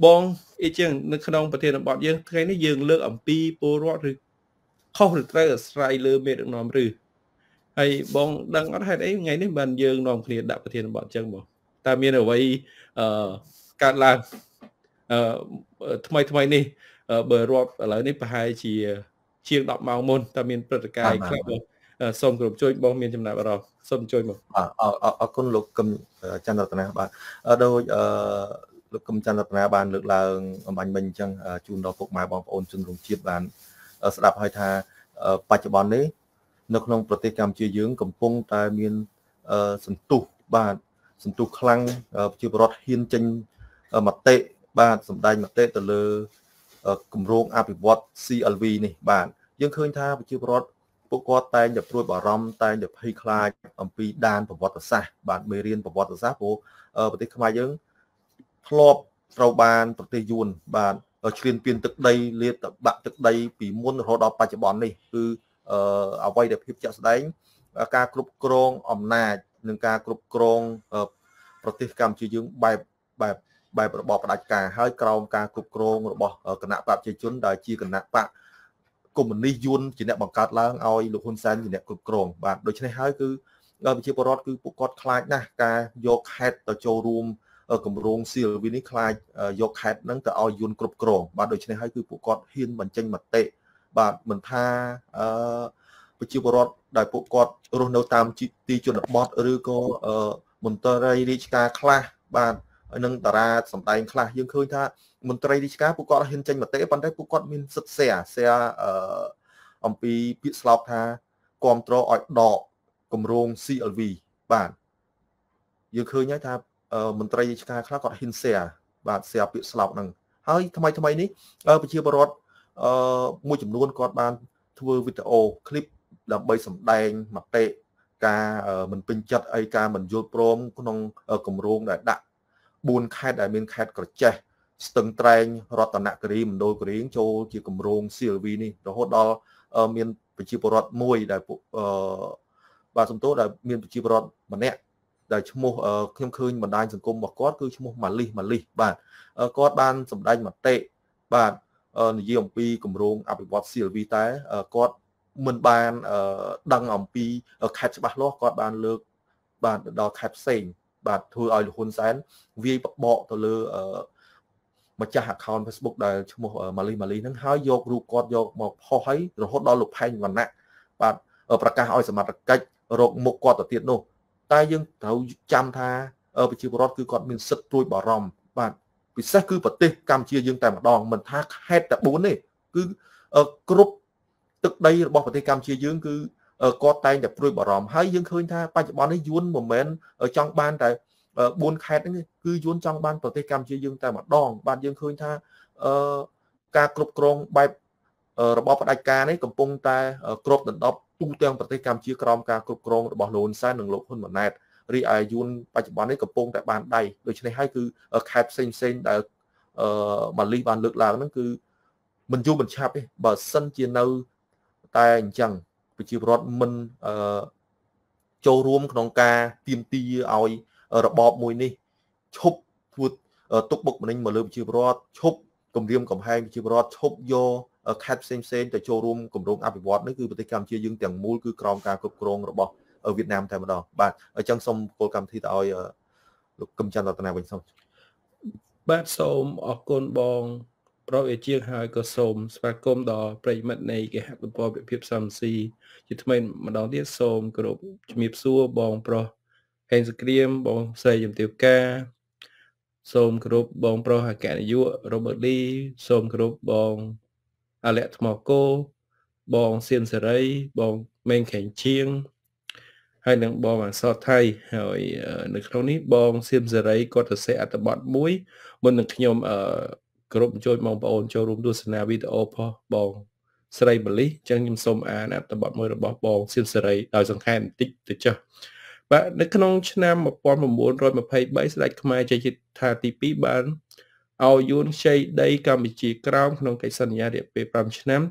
បងអីចឹងនៅក្នុងប្រធានបទយើងថ្ងៃនេះយើងលើកអំពីពលរដ្ឋឬខុសឬត្រូវអាស្រ័យលើមេដឹកនាំឬហើយបងដឹងអត់ហេតុអីថ្ងៃនេះបានយើងនាំគ្នាដាក់ប្រធានបទចឹងបងតើមានអ្វីកើតឡើងថ្មីនេះបើរាប់ឥឡូវនេះប្រហែលជាជាង10ម៉ោងមុនតើមានព្រឹត្តិការណ៍ខ្លះបងសូមគ្រប់ជួយបងមានចំណាប់អារម្មណ៍សូមជួយមកអរគុណលោកកឹមចន្ទរតនាបាទដោយលោកកឹមចន្ទរតនាបានលើកឡើងអំបញ្ញមិញអញ្ចឹងជូនដល់ពុកម៉ែបងប្អូនជនរួមជាតិបានស្ដាប់ហើយថាបច្ចុប្បន្ននេះនៅក្នុងប្រទេសកម្ពុជាយើងកំពុងតែមានសន្ទុះបាទសន្ទុះខ្លាំងប្រជាពលរដ្ឋហ៊ានចេញមតិបាទសម្ដែងមតិទៅលើគម្រោងអភិវឌ្ឍ CLV នេះបាទយើងឃើញថាប្រជាពលរដ្ឋពួកគាត់តែងតែព្រួយបារម្ភតែងតែភ័យខ្លាចអំពីដានប្រវត្តិសាស្ត្របាទមេរៀនប្រវត្តិសាស្ត្រព្រោះប្រទេសខ្មែរយើងធ្លាប់ត្រូវបានប្រទេសយួនបាទឈ្លានពានទឹកដីលាតបាក់ទឹកដីពីមុនរហូតដល់បច្ចុប្បន្ននេះគឺអ្វីដែលភាពជាក់ស្ដែងការគ្រប់គ្រងអំណាចនិងការគ្រប់គ្រងប្រទេសកម្ពុជាយើងបែបរបបផ្ដាច់ការហើយក្រោមការគ្រប់គ្រងរបស់គណៈបកប្រជាជនដែលជាគណៈបកកុម្មុយនីសយួនជាអ្នកបង្កើតឡើងឲ្យលោកហ៊ុនសែនជាអ្នកគ្រប់គ្រងបាទដូច្នេះហើយគឺប្រជាពលរដ្ឋគឺពួកគាត់ខ្លាចណាស់ការយកខេត្តទៅចូលរួមគម្រោង CLV នេះខ្លាចយកខេត្តហ្នឹងទៅឲ្យយួនគ្រប់គ្រងបាទដូច្នេះហើយគឺពួកគាត់ហ៊ានបញ្ចេញមតិបាទមិនថាប្រជាពលរដ្ឋដែលពួកគាត់រស់នៅតាមទីជនបទឬក៏មន្ត្រីរាជការខ្លះបាទនឹងតារាសម្ដែងខ្លះយើងឃើញថាមន្ត្រីរាជការពួកគាត់ហ៊ានចេញមតិប៉ុន្តែពួកគាត់មានសិទ្ធិshareអំពីពាក្យស្លោកថាគ្រប់គ្រងឲ្យដកគម្រោង CLV បាទយើងឃើញហើយថាមន្ត្រីរាជការខ្លះគាត់ហ៊ានshareបាទ share ពាក្យស្លោកហ្នឹងហើយថ្មីនេះប្រជាពលរដ្ឋមួយចំនួនគាត់បានធ្វើវីដេអូឃ្លីបដើម្បីសម្ដែងមតិការមិនពេញចិត្តអីការមិនយល់ព្រមក្នុងគម្រោងដែលដាក់4ខេត្តដែលមានខេត្តក្រចេះស្ទឹងត្រែងរតនគិរីមណ្ឌលគិរីចូលជាគម្រោង CLV នេះរហូតដល់មានប្រជាពលរដ្ឋមួយដែលបាទសំទោសដែលមានប្រជាពលរដ្ឋម្នាក់ដែលឈ្មោះខ្ញុំឃើញបណ្ដាញសង្គមរបស់គាត់គឺឈ្មោះម៉ាលីសបាទគាត់បានសម្ដែងមតិបាទនិយាយអំពីគម្រោងអភិវឌ្ឍ CLV តែគាត់មិនបានដឹងអំពីខេត្តច្បាស់លាស់គាត់បានលើកបាទដល់ខេត្តផ្សេងបាទធ្វើឲ្យលោកហ៊ុនសែនវាយបបកទៅលើម្ចាស់ account Facebook ដែលឈ្មោះម៉ាលីសហ្នឹងហើយយករូបគាត់យកមកផុសឲ្យរហូតដល់លោកផែងវណ្ណៈបាទប្រកាសឲ្យសមត្ថកិច្ចរកមុខគាត់ទៅទៀតនោះតែយើងត្រូវចាំថាប្រជាពលរដ្ឋគឺគាត់មានសិទ្ធិព្រួយបារម្ភបាទពិសេសគឺប្រទេសកម្ពុជាយើងតែម្ដងមិនថាខេត្តតែ4ទេគឺគ្រប់ទឹកដីរបស់ប្រទេសកម្ពុជាយើងគឺគាត់តែងតែព្រួយបារម្ភហើយយើងឃើញថាបច្ចុប្បន្ននេះយួនមិនមែនចង់បានតែ4ខេត្តហ្នឹងគឺយួនចង់បានប្រទេសកម្ពុជាយើងតែម្ដងបាទយើងឃើញថាការគ្រប់គ្រងបែបរបបផ្ដាច់ការនេះកំពុងតែគ្របដណ្ដប់ទូទាំងប្រទេសកម្ពុជាក្រោមការគ្រប់គ្រងរបស់លោកហ៊ុនសែននិងលោកហ៊ុនម៉ាណែតរីឯយួនបច្ចុប្បន្ននេះកំពុងតែបានដៃដូច្នេះហើយគឺខេត្តផ្សេងដែលម៉ាលីបានលើកឡើងហ្នឹងគឺមិនយូរមិនឆាប់ទេបើសិនជានៅតែអញ្ចឹងប្រជាពលរដ្ឋមិនចូលរួមក្នុងការទាមទារឲ្យរបបមួយនេះឈប់ធ្វើទុកបុកម្នេញមកលើប្រជាពលរដ្ឋឈប់គម្រាមកំហែងប្រជាពលរដ្ឋឈប់យកខេត្តផ្សេងទៅចូលរួមគម្រោងអភិវឌ្ឍនេះគឺប្រទេសកម្ពុជាយើងទាំងមូលគឺក្រោមការគ្រប់គ្រងរបស់វៀតណាមតែម្ដងបាទអញ្ចឹងសូមគោលកម្មវិធីទៅឲ្យលោកកឹមចន្ទរតនាវិញសូមបាទសូមអរគុណបងប្រវេជាងហើយក៏សូមស្វាគមន៍ដល់ប្រិយមិត្តនៃគេហទំព័រវិភាគសំស៊ីជាថ្មីម្ដងទៀតសូមគោរពជំរាបសួរបងប្រុសហេងសក្រៀមបងស្រីជំទាវការសូមគោរពបងប្រុសអគ្គនាយករ៉ូបឺតលីសូមគោរពបងអាលក្ខថ្មគោបងសៀនសេរីបងមេងខេងជាងហើយនឹងបងអសរថៃហើយនៅក្នុងនេះបងសៀនសេរីគាត់សរសេរអត្ថបទមួយមុននឹងខ្ញុំគោរពអញ្ជើញបងប្អូនចូលរួមទស្សនាវីដេអូផងបងស្រីបលីអញ្ចឹងខ្ញុំសូមអានអត្ថបទមួយរបស់បងសៀនសេរីដោយសង្ខេបបន្តិចទៅចុះបាទនៅក្នុងឆ្នាំ1923ស្ដេចខ្មែរជ័យជេដ្ឋាទី2បានឲ្យយួនខ្ចីដីកម្ពុជាក្រោមក្នុងកិច្ចសន្យារយៈពេល5ឆ្នាំ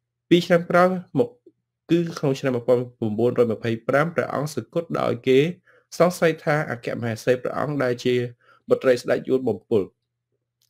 2ឆ្នាំក្រោយមកគឺក្នុងឆ្នាំ1925ព្រះអង្គសគត់ដោយគេសង្ស័យថាអគ្គមហេសីព្រះអង្គដែលជាបុត្រីស្ដេចយួនបំពុល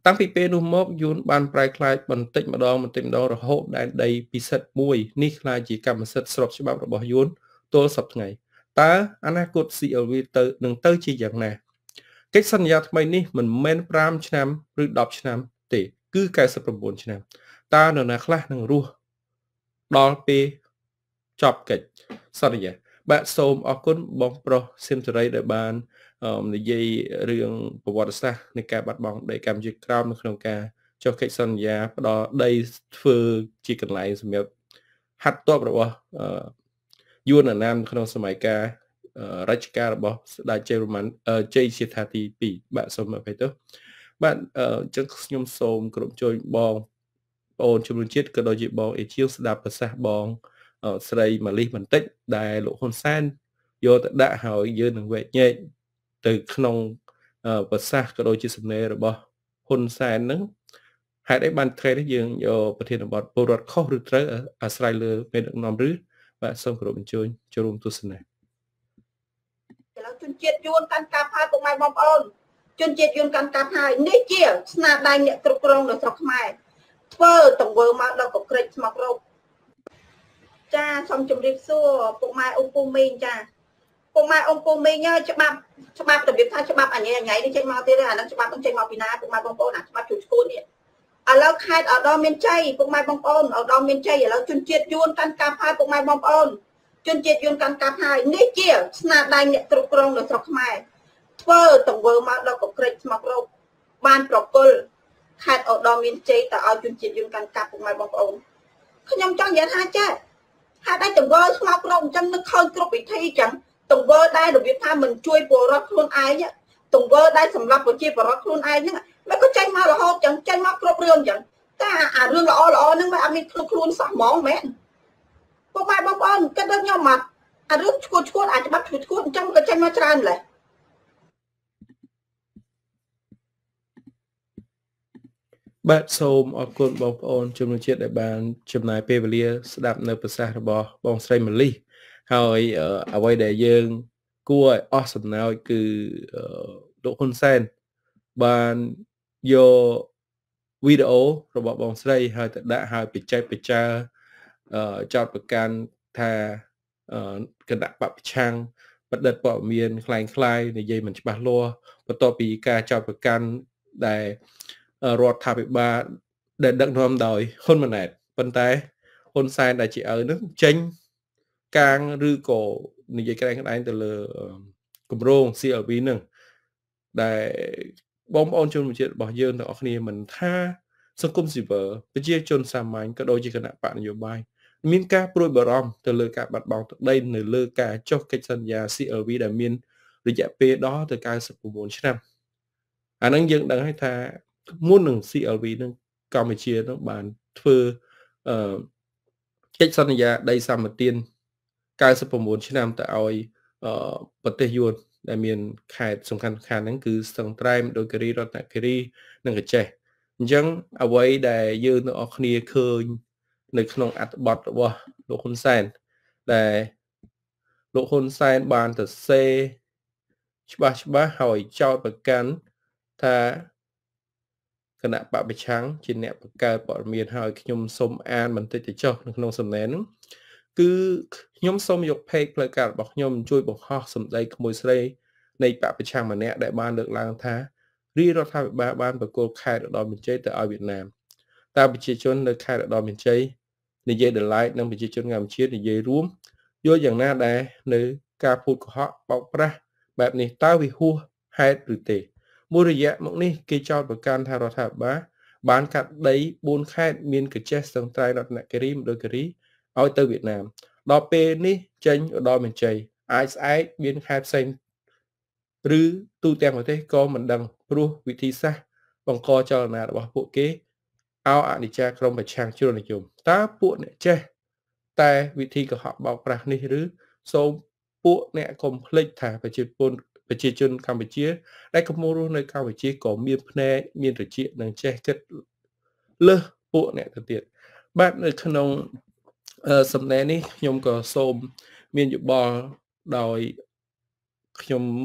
តាំងពីពេលនោះមកយួនបានប្រែក្លាយបន្តិចម្ដងរហូតដែលដីពិសិដ្ឋមួយនេះក្លាយជាកម្មសិទ្ធិស្របច្បាប់របស់យួនទល់សប្តាហ៍ថ្ងៃតើអនាគត CLV ទៅជាយ៉ាងណាកិច្ចសន្យាថ្មីនេះមិនមែន5ឆ្នាំឬ10ឆ្នាំទេគឺ99ឆ្នាំតើនរណាខ្លះនឹងរស់ដល់ពេលចប់កិច្ចសន្យាបាទសូមអរគុណបងប្រុសសៀមសេរីដែលបាននិយាយរឿងប្រវត្តិសាស្ត្រនៃការបាត់បង់ដីកម្ពុជាក្រោមនៅក្នុងការចុះកិច្ចសន្យាផ្ដល់ដីធ្វើជាកន្លែងសម្រាប់ហាត់តបរបស់យួនអាណាមក្នុងសម័យកាលរជ្ជកាលរបស់ស្ដេចជ័យវរ្ម័នជ័យសៀថាទី2បាទសូមអភ័យទោសបាទអញ្ចឹងខ្ញុំសូមគោរពជួយបងប្អូនជំនុំជាតិក៏ដូចជាបងអេជាវស្ដាប់ប្រសាសន៍បងស្រីម៉ាលីសបន្តិចដែលលោកហ៊ុនសែនយកទៅដាក់ហើយយើងនឹងវែកញែកទៅក្នុងប្រសាសន៍ក៏ដូចជាសំណេររបស់ហ៊ុនសែនហ្នឹងហេតុអីបានថ្ងៃនេះយើងយកប្រធានបទពលរដ្ឋខុសឬត្រូវអាស្រ័យលើមេដឹកនាំឬបាទសូមគោរពអញ្ជើញចូលរួមទស្សនាឥឡូវជនជាតិយួនកាន់កាប់ហើយពុកម៉ែបងប្អូនជនជាតិយួនកាន់កាប់ហើយនេះជាស្នាដៃអ្នកគ្រប់គ្រងនៅស្រុកខ្មែរធ្វើទង្វើមកដល់កក្រិចស្មោករោគចាសូមជម្រាបសួរពុកម៉ែអ៊ំពូមីងចាពុកម៉ែអ៊ំពូមីងច្បាប់របៀបថាច្បាប់អញ្ញៃនេះចេញមកទៀតអានឹងច្បាប់នឹងចេញមកពីណាពុកម៉ែបងប្អូនអាច្បាប់ជួសឈួននេះឥឡូវខេត្តឧត្តរមានជ័យពុកម៉ែបងប្អូនឧត្តរមានជ័យឥឡូវជនជាតិយួនកាន់កាប់ហើយពុកម៉ែបងប្អូនជនជាតិយួនកាន់កាប់ហើយនេះជាស្នាដៃអ្នកគ្រប់គ្រងនៅស្រុកខ្មែរធ្វើទង្វើមកដល់កក្រិចស្មោករោគបានប្រគល់ខេត្តឧត្តរមានជ័យទៅឲ្យជនជាតិយួនកាន់កាប់ពុកម៉ែបងប្អូនខ្ញុំចង់និយាយថាចេះហេតុអីទង្វើស្មោករោគអញ្ចឹងនឹកឃើញគ្រប់វិធីអញ្ចឹងទង្វើដែលរបៀបថាមិនជួយពលរដ្ឋខ្លួនឯងទង្វើដែលសម្រាប់ប្រជាពលរដ្ឋខ្លួនឯងហ្នឹងមិនក៏ចេញមករហូតចឹងចេញមកគ្រប់រឿងចឹងតែអារឿងល្អហ្នឹងមិនអត់មានខ្លួនសោះហ្មងមែនពុកម៉ែបងប្អូនគិតដូចខ្ញុំមកអារឿងឈួតអាចច្បាប់ឈួតអញ្ចឹងក៏ចេញមកច្រើនម្ល៉េះបាទសូមអរគុណបងប្អូនជំនុំជាតិដែលបានចំណាយពេលវេលាស្ដាប់នៅប្រសាសន៍របស់បងស្រីម៉ាលីសហើយអ្វីដែលយើងគួរឲ្យអស់សំណើចគឺលោកហ៊ុនសែនបានយកវីដេអូរបស់បងស្រីហើយទៅដាក់ហើយបច្ចេកបច្ចាចោតប្រកាន់ថាគណៈបព្វឆាំងបដិទ្ធព័ត៌មានคล้ายៗនិយាយមិនច្បាស់លាស់បន្ទាប់ពីការចោតប្រកាន់ដែលរដ្ឋាភិបាលដែលដឹកនាំដោយហ៊ុនម៉ាណែតប៉ុន្តែហ៊ុនសែនដែលជាឪនឹងចេញកាងឬក៏និយាយក្តែងទៅលើគម្រោង CLV នឹងដែលបងប្អូនជនជាតិរបស់យើងទាំងអស់គ្នាមិនថាសង្គមស៊ីវិលប្រជាជនសាមញ្ញក៏ដូចជាគណៈបកនយោបាយមានការព្រួយបារម្ភទៅលើការបាត់បង់ទឹកដីនៅលើការចុះកិច្ចសន្យា CLV ដែលមានរយៈពេលដល់ទៅ99ឆ្នាំអានឹងយើងដឹងហើយថាមុននឹង CLV នឹងកម្ពុជានឹងបានធ្វើកិច្ចសន្យាដីសម្បត្តិ99ឆ្នាំទៅឲ្យប្រទេសយួនដែលមានខេត្តសំខាន់ហ្នឹងគឺស្ទឹងត្រែងមណ្ឌលគិរីរតនគិរីនិងកញ្ចេះអញ្ចឹងអ្វីដែលយើងទាំងអស់គ្នាឃើញនៅក្នុងអត្ថបទរបស់លោកហ៊ុនសែនដែលលោកហ៊ុនសែនបានទៅសេច្បាស់ហើយចោទប្រកាន់ថាគណៈបព្វឆាំងជាអ្នកបង្កើតព័ត៌មានហើយខ្ញុំសូមអានបន្តិចទៅចុះនៅក្នុងសំណេរហ្នឹងគឺខ្ញុំសូមយកเพจផ្លូវការរបស់ខ្ញុំជួយបង្ហោះសម្ដីក្មួយស្រីនៃបព្វឆាំងម្នាក់ដែលបានលើកឡើងថារាជរដ្ឋាភិបាលបានប្រគល់ខេត្តឧត្តរមានជ័យទៅឲ្យវៀតណាមតើប្រជាជននៅខេត្តឧត្តរមានជ័យនិយាយដល់ឡែកនិងប្រជាជនកម្ពុជានិយាយរួមយល់យ៉ាងណាដែរនៅការพูดកុហកបោកប្រាស់បែបនេះតើវាហួសហេតុឬទេមួយរយៈមកនេះគេចោទប្រកាន់ថារដ្ឋាភិបាលបានកាត់ដី4ខេត្តមានកញ្ចេះស្ទឹងត្រែងរតនគិរីមណ្ឌលគិរីឲ្យទៅវៀតណាមដល់ពេលនេះចេញឧត្តរមានជ័យអាចស្អែកមានខេត្តផ្សេងឬទូទាំងប្រទេសក៏មិនដឹងព្រោះវិធីសាស្ត្របង្កចលនារបស់ពួកគេអនិច្ចាក្រមប្រឆាំងជ្រុលនិយមតើពួកអ្នកចេះតែវិធីកុហកបោកប្រាស់នេះឬសូមពួកអ្នកកុំភ្លេចថាប្រជាជនកម្ពុជាដែលកំពុងរស់នៅកម្ពុជាក៏មានភ្នែកមានត្រចៀកនិងចេះគិតលើសពួកអ្នកទៅទៀតបាទនៅក្នុងសំណេរនេះខ្ញុំក៏សូមមានយោបល់ដោយខ្ញុំ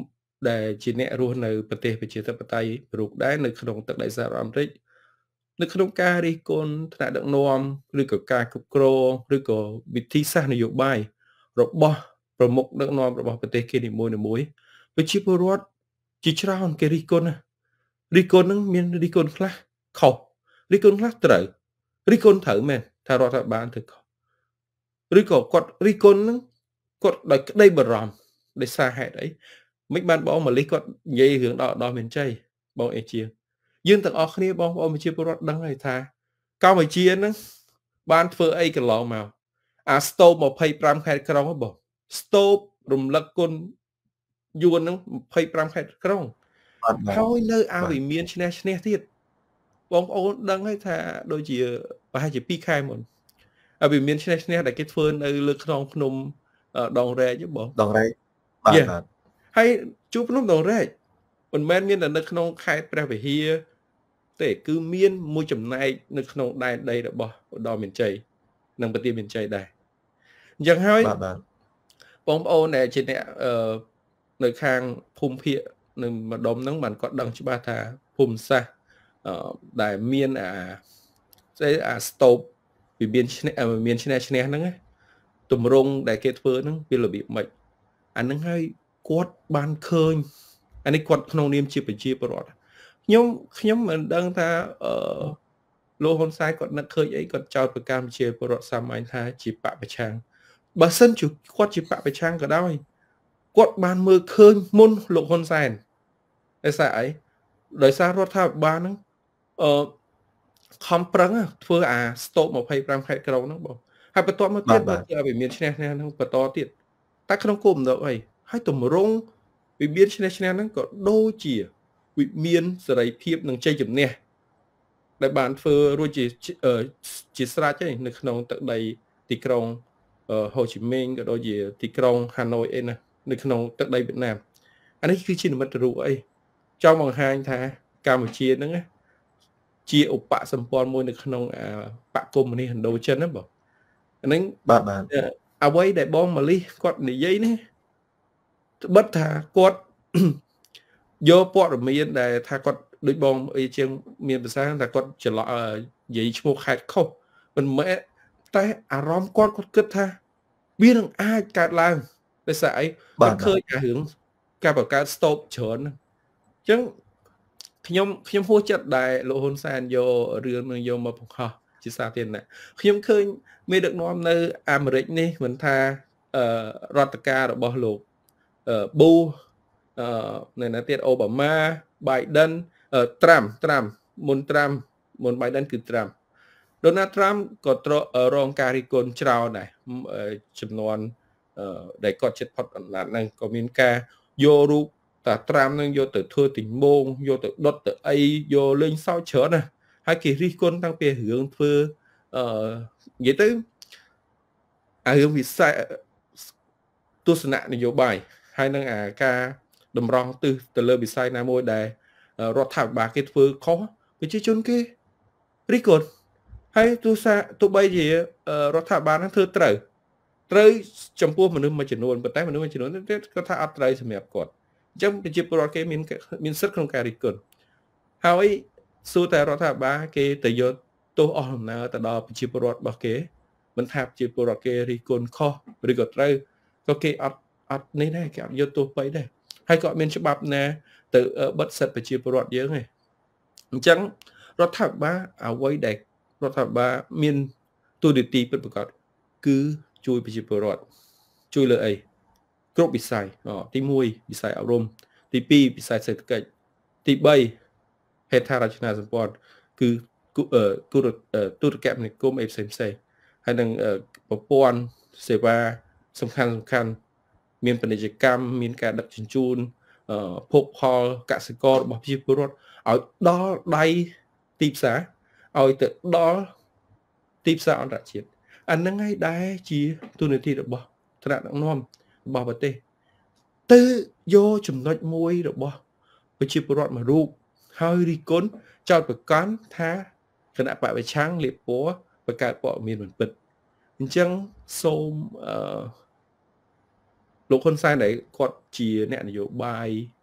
ដែលជាអ្នករស់នៅប្រទេសប្រជាធិបតេយ្យរូបដែរនៅក្នុងទឹកដីសហរដ្ឋអាមេរិកនៅក្នុងការរិះគន់ថ្នាក់ដឹកនាំឬក៏ការគ្រប់គ្រងឬក៏វិធីសាស្ត្រនយោបាយរបស់ប្រមុខដឹកនាំរបស់ប្រទេសគេនីមួយៗប្រជាពលរដ្ឋជាច្រើនគេរិះគន់ណារិះគន់នឹងមានរិះគន់ខ្លះខុសរិះគន់ខ្លះត្រូវរិះគន់ត្រូវមែនថារដ្ឋាភិបាលធ្វើខុសឬក៏គាត់រិះគន់នឹងគាត់ដោយក្តីបារម្ភដោយសារហេតុអីមិនបានបងម៉ាលីគាត់និយាយរឿងដល់មានជ័យបងអេជាយើងទាំងអស់គ្នាបងប្អូនប្រជាពលរដ្ឋដឹងហើយថាកម្ពុជាហ្នឹងបានធ្វើអីកន្លងមកអាស្ទូប25ខេត្តក្រុងបងស្ទូបរំលឹកគុណយួនហ្នឹង25ខេត្តក្រុងហើយនៅអាវិមានឈ្នះទៀតបងប្អូនដឹងហើយថាដូចជាប្រហែលជា2ខែមុនអាវិមានឈ្នះដែលគេធ្វើនៅលើខ្នងភ្នំដងរែកបងដងរែកបាទហើយជួបភ្នំដងរែកមិនមែនមានតែនៅក្នុងខេត្តព្រះវិហារទេគឺមានមួយចំណែកនៅក្នុងដែនដីរបស់ឧត្តមមានជ័យនិងប្រទេសមានជ័យដែរអញ្ចឹងហើយបងប្អូនដែលជាអ្នកនៅខាងភូមិភាគនៅម្ដុំហ្នឹងបានគាត់ដឹងច្បាស់ថាភូមិសាស្ត្រដែលមានអាស្ទូបវាមានឈ្នះហ្នឹងទម្រង់ដែលគេធ្វើហ្នឹងវារបៀបម៉េចអាហ្នឹងហើយគាត់បានឃើញអានេះគាត់ក្នុងនាមជាប្រជាពលរដ្ឋខ្ញុំមិនដឹងថាលោកហ៊ុនសែនគាត់នឹកឃើញអីគាត់ចោទប្រកាន់ប្រជាពលរដ្ឋសាមញ្ញថាជាបពប្រឆាំងបើសិនជាគាត់ជាបពប្រឆាំងក៏ដោយគាត់បានមើលឃើញមុនលោកហ៊ុនសែនដោយសារអីដោយសាររដ្ឋាភិបាលហ្នឹងខំប្រឹងធ្វើអាស្ទូប25ខេត្តក្រុងហ្នឹងបងហើយបន្ទាប់មកទៀតបើវាមានឈ្នះហ្នឹងបន្តទៀតតែក្នុងគោលបំណងអីហើយតម្រង់វិមានឈ្នះហ្នឹងក៏ដូចជាវិមានសេរីភាពនិងជ័យជំនះដែលបានធ្វើរួចជាស្រេចហើយនៅក្នុងទឹកដីទីក្រុងហូជីមីញក៏ដូចជាទីក្រុងហាណូយអីណានៅក្នុងទឹកដីវៀតណាមអានេះគឺជានិមិត្តរូបអីចង់បង្ហាញថាកម្ពុជាហ្នឹងជាឧបសម្ព័ន្ធមួយនៅក្នុងបកកុម្មុយនីសឥណ្ឌូចិនណាបងអាហ្នឹងបាទអ្វីដែលបងម៉ាលីគាត់និយាយនេះត្បិតថាគាត់យកព័ត៌មានដែលថាគាត់ដូចបងអីជាងមានភាសាថាគាត់ច្រឡំនិយាយឈ្មោះខេត្តខុសមិនមែនតែអារម្មណ៍គាត់គិតថាវានឹងអាចកើតឡើងដោយសារអីគាត់ឃើញអារឿងការបង្កើតស្ទូបច្រើនអញ្ចឹងខ្ញុំហួសចិត្តដែលលោកហ៊ុនសែនយករឿងនឹងយកមកបង្ហោះជាសាធារណៈខ្ញុំឃើញមេដឹកនាំនៅអាមេរិកនេះមិនថារដ្ឋការរបស់លោកប៊ូនៅណាទៀតអូបាម៉ា Biden ត្រាំមុន Biden គឺត្រាំ Donald Trump ក៏រងការរិះគន់ច្រើនដែរចំនួនដែលគាត់ចិត្តផុតអំណាចហ្នឹងក៏មានការយករូបតាត្រាំនឹងយកទៅធ្វើទីមងយកទៅដុតទៅអីយកលេងសើចច្រើនណាហើយគេរិះគន់តាំងពីរឿងធ្វើនិយាយទៅអារឿងវិស័យទស្សនៈនយោបាយហើយនឹងអាការតម្រង់ទិសទៅលើវិស័យណាមួយដែលរដ្ឋាភិបាលគេធ្វើខុសប្រជាជនគេរិះគន់ហើយទោះបីជារដ្ឋាភិបាលហ្នឹងធ្វើត្រូវចំពោះមនុស្សមួយចំនួនប៉ុន្តែមនុស្សមួយចំនួនទៀតគាត់ថាអត់ត្រូវសម្រាប់គាត់អញ្ចឹងប្រជាពលរដ្ឋគេមានសិទ្ធិក្នុងការរិះគន់ហើយសួរតែរដ្ឋាភិបាលគេទៅយកទោសអស់ដំណើរទៅដល់ប្រជាពលរដ្ឋរបស់គេមិនថាប្រជាពលរដ្ឋគេរិះគន់ខុសឬក៏ត្រូវក៏គេអត់នេះដែរគេអត់យកទោសបីដែរហើយក៏អត់មានច្បាប់ណាទៅបិទសិទ្ធិប្រជាពលរដ្ឋយើងទេអញ្ចឹងរដ្ឋាភិបាលអ្វីដែលរដ្ឋាភិបាលមានទូនីតិពិតប្រាកដគឺជួយប្រជាពលរដ្ឋជួយលើអីគ្រប់វិស័យទី1វិស័យអប់រំទី2វិស័យសេដ្ឋកិច្ចទី3ហេដ្ឋារចនាសម្ព័ន្ធគឺទូរគមនាគមន៍អីផ្សេងហើយនឹងប្រព័ន្ធសេវាសំខាន់មានពាណិជ្ជកម្មមានការដឹកជញ្ជូនភោគផលកសិកររបស់ប្រជាពលរដ្ឋឲ្យដល់ដៃទីផ្សារឲ្យទៅដល់ទីផ្សារអន្តរជាតិអាហ្នឹងហើយដែរជាទូនាទីរបស់ថ្នាក់ដឹកនាំរបស់ប្រទេសទៅយកចំណុចមួយរបស់ប្រជាពលរដ្ឋមួយរូបហើយរិះគន់ចោទប្រកាន់ថាគណៈបព្វឆាំងលៀបពណ៌បង្កើតព័ត៌មានមិនពិតអញ្ចឹងសូមលោកហ៊ុនសែនដែលគាត់ជាអ្នកនយោបាយ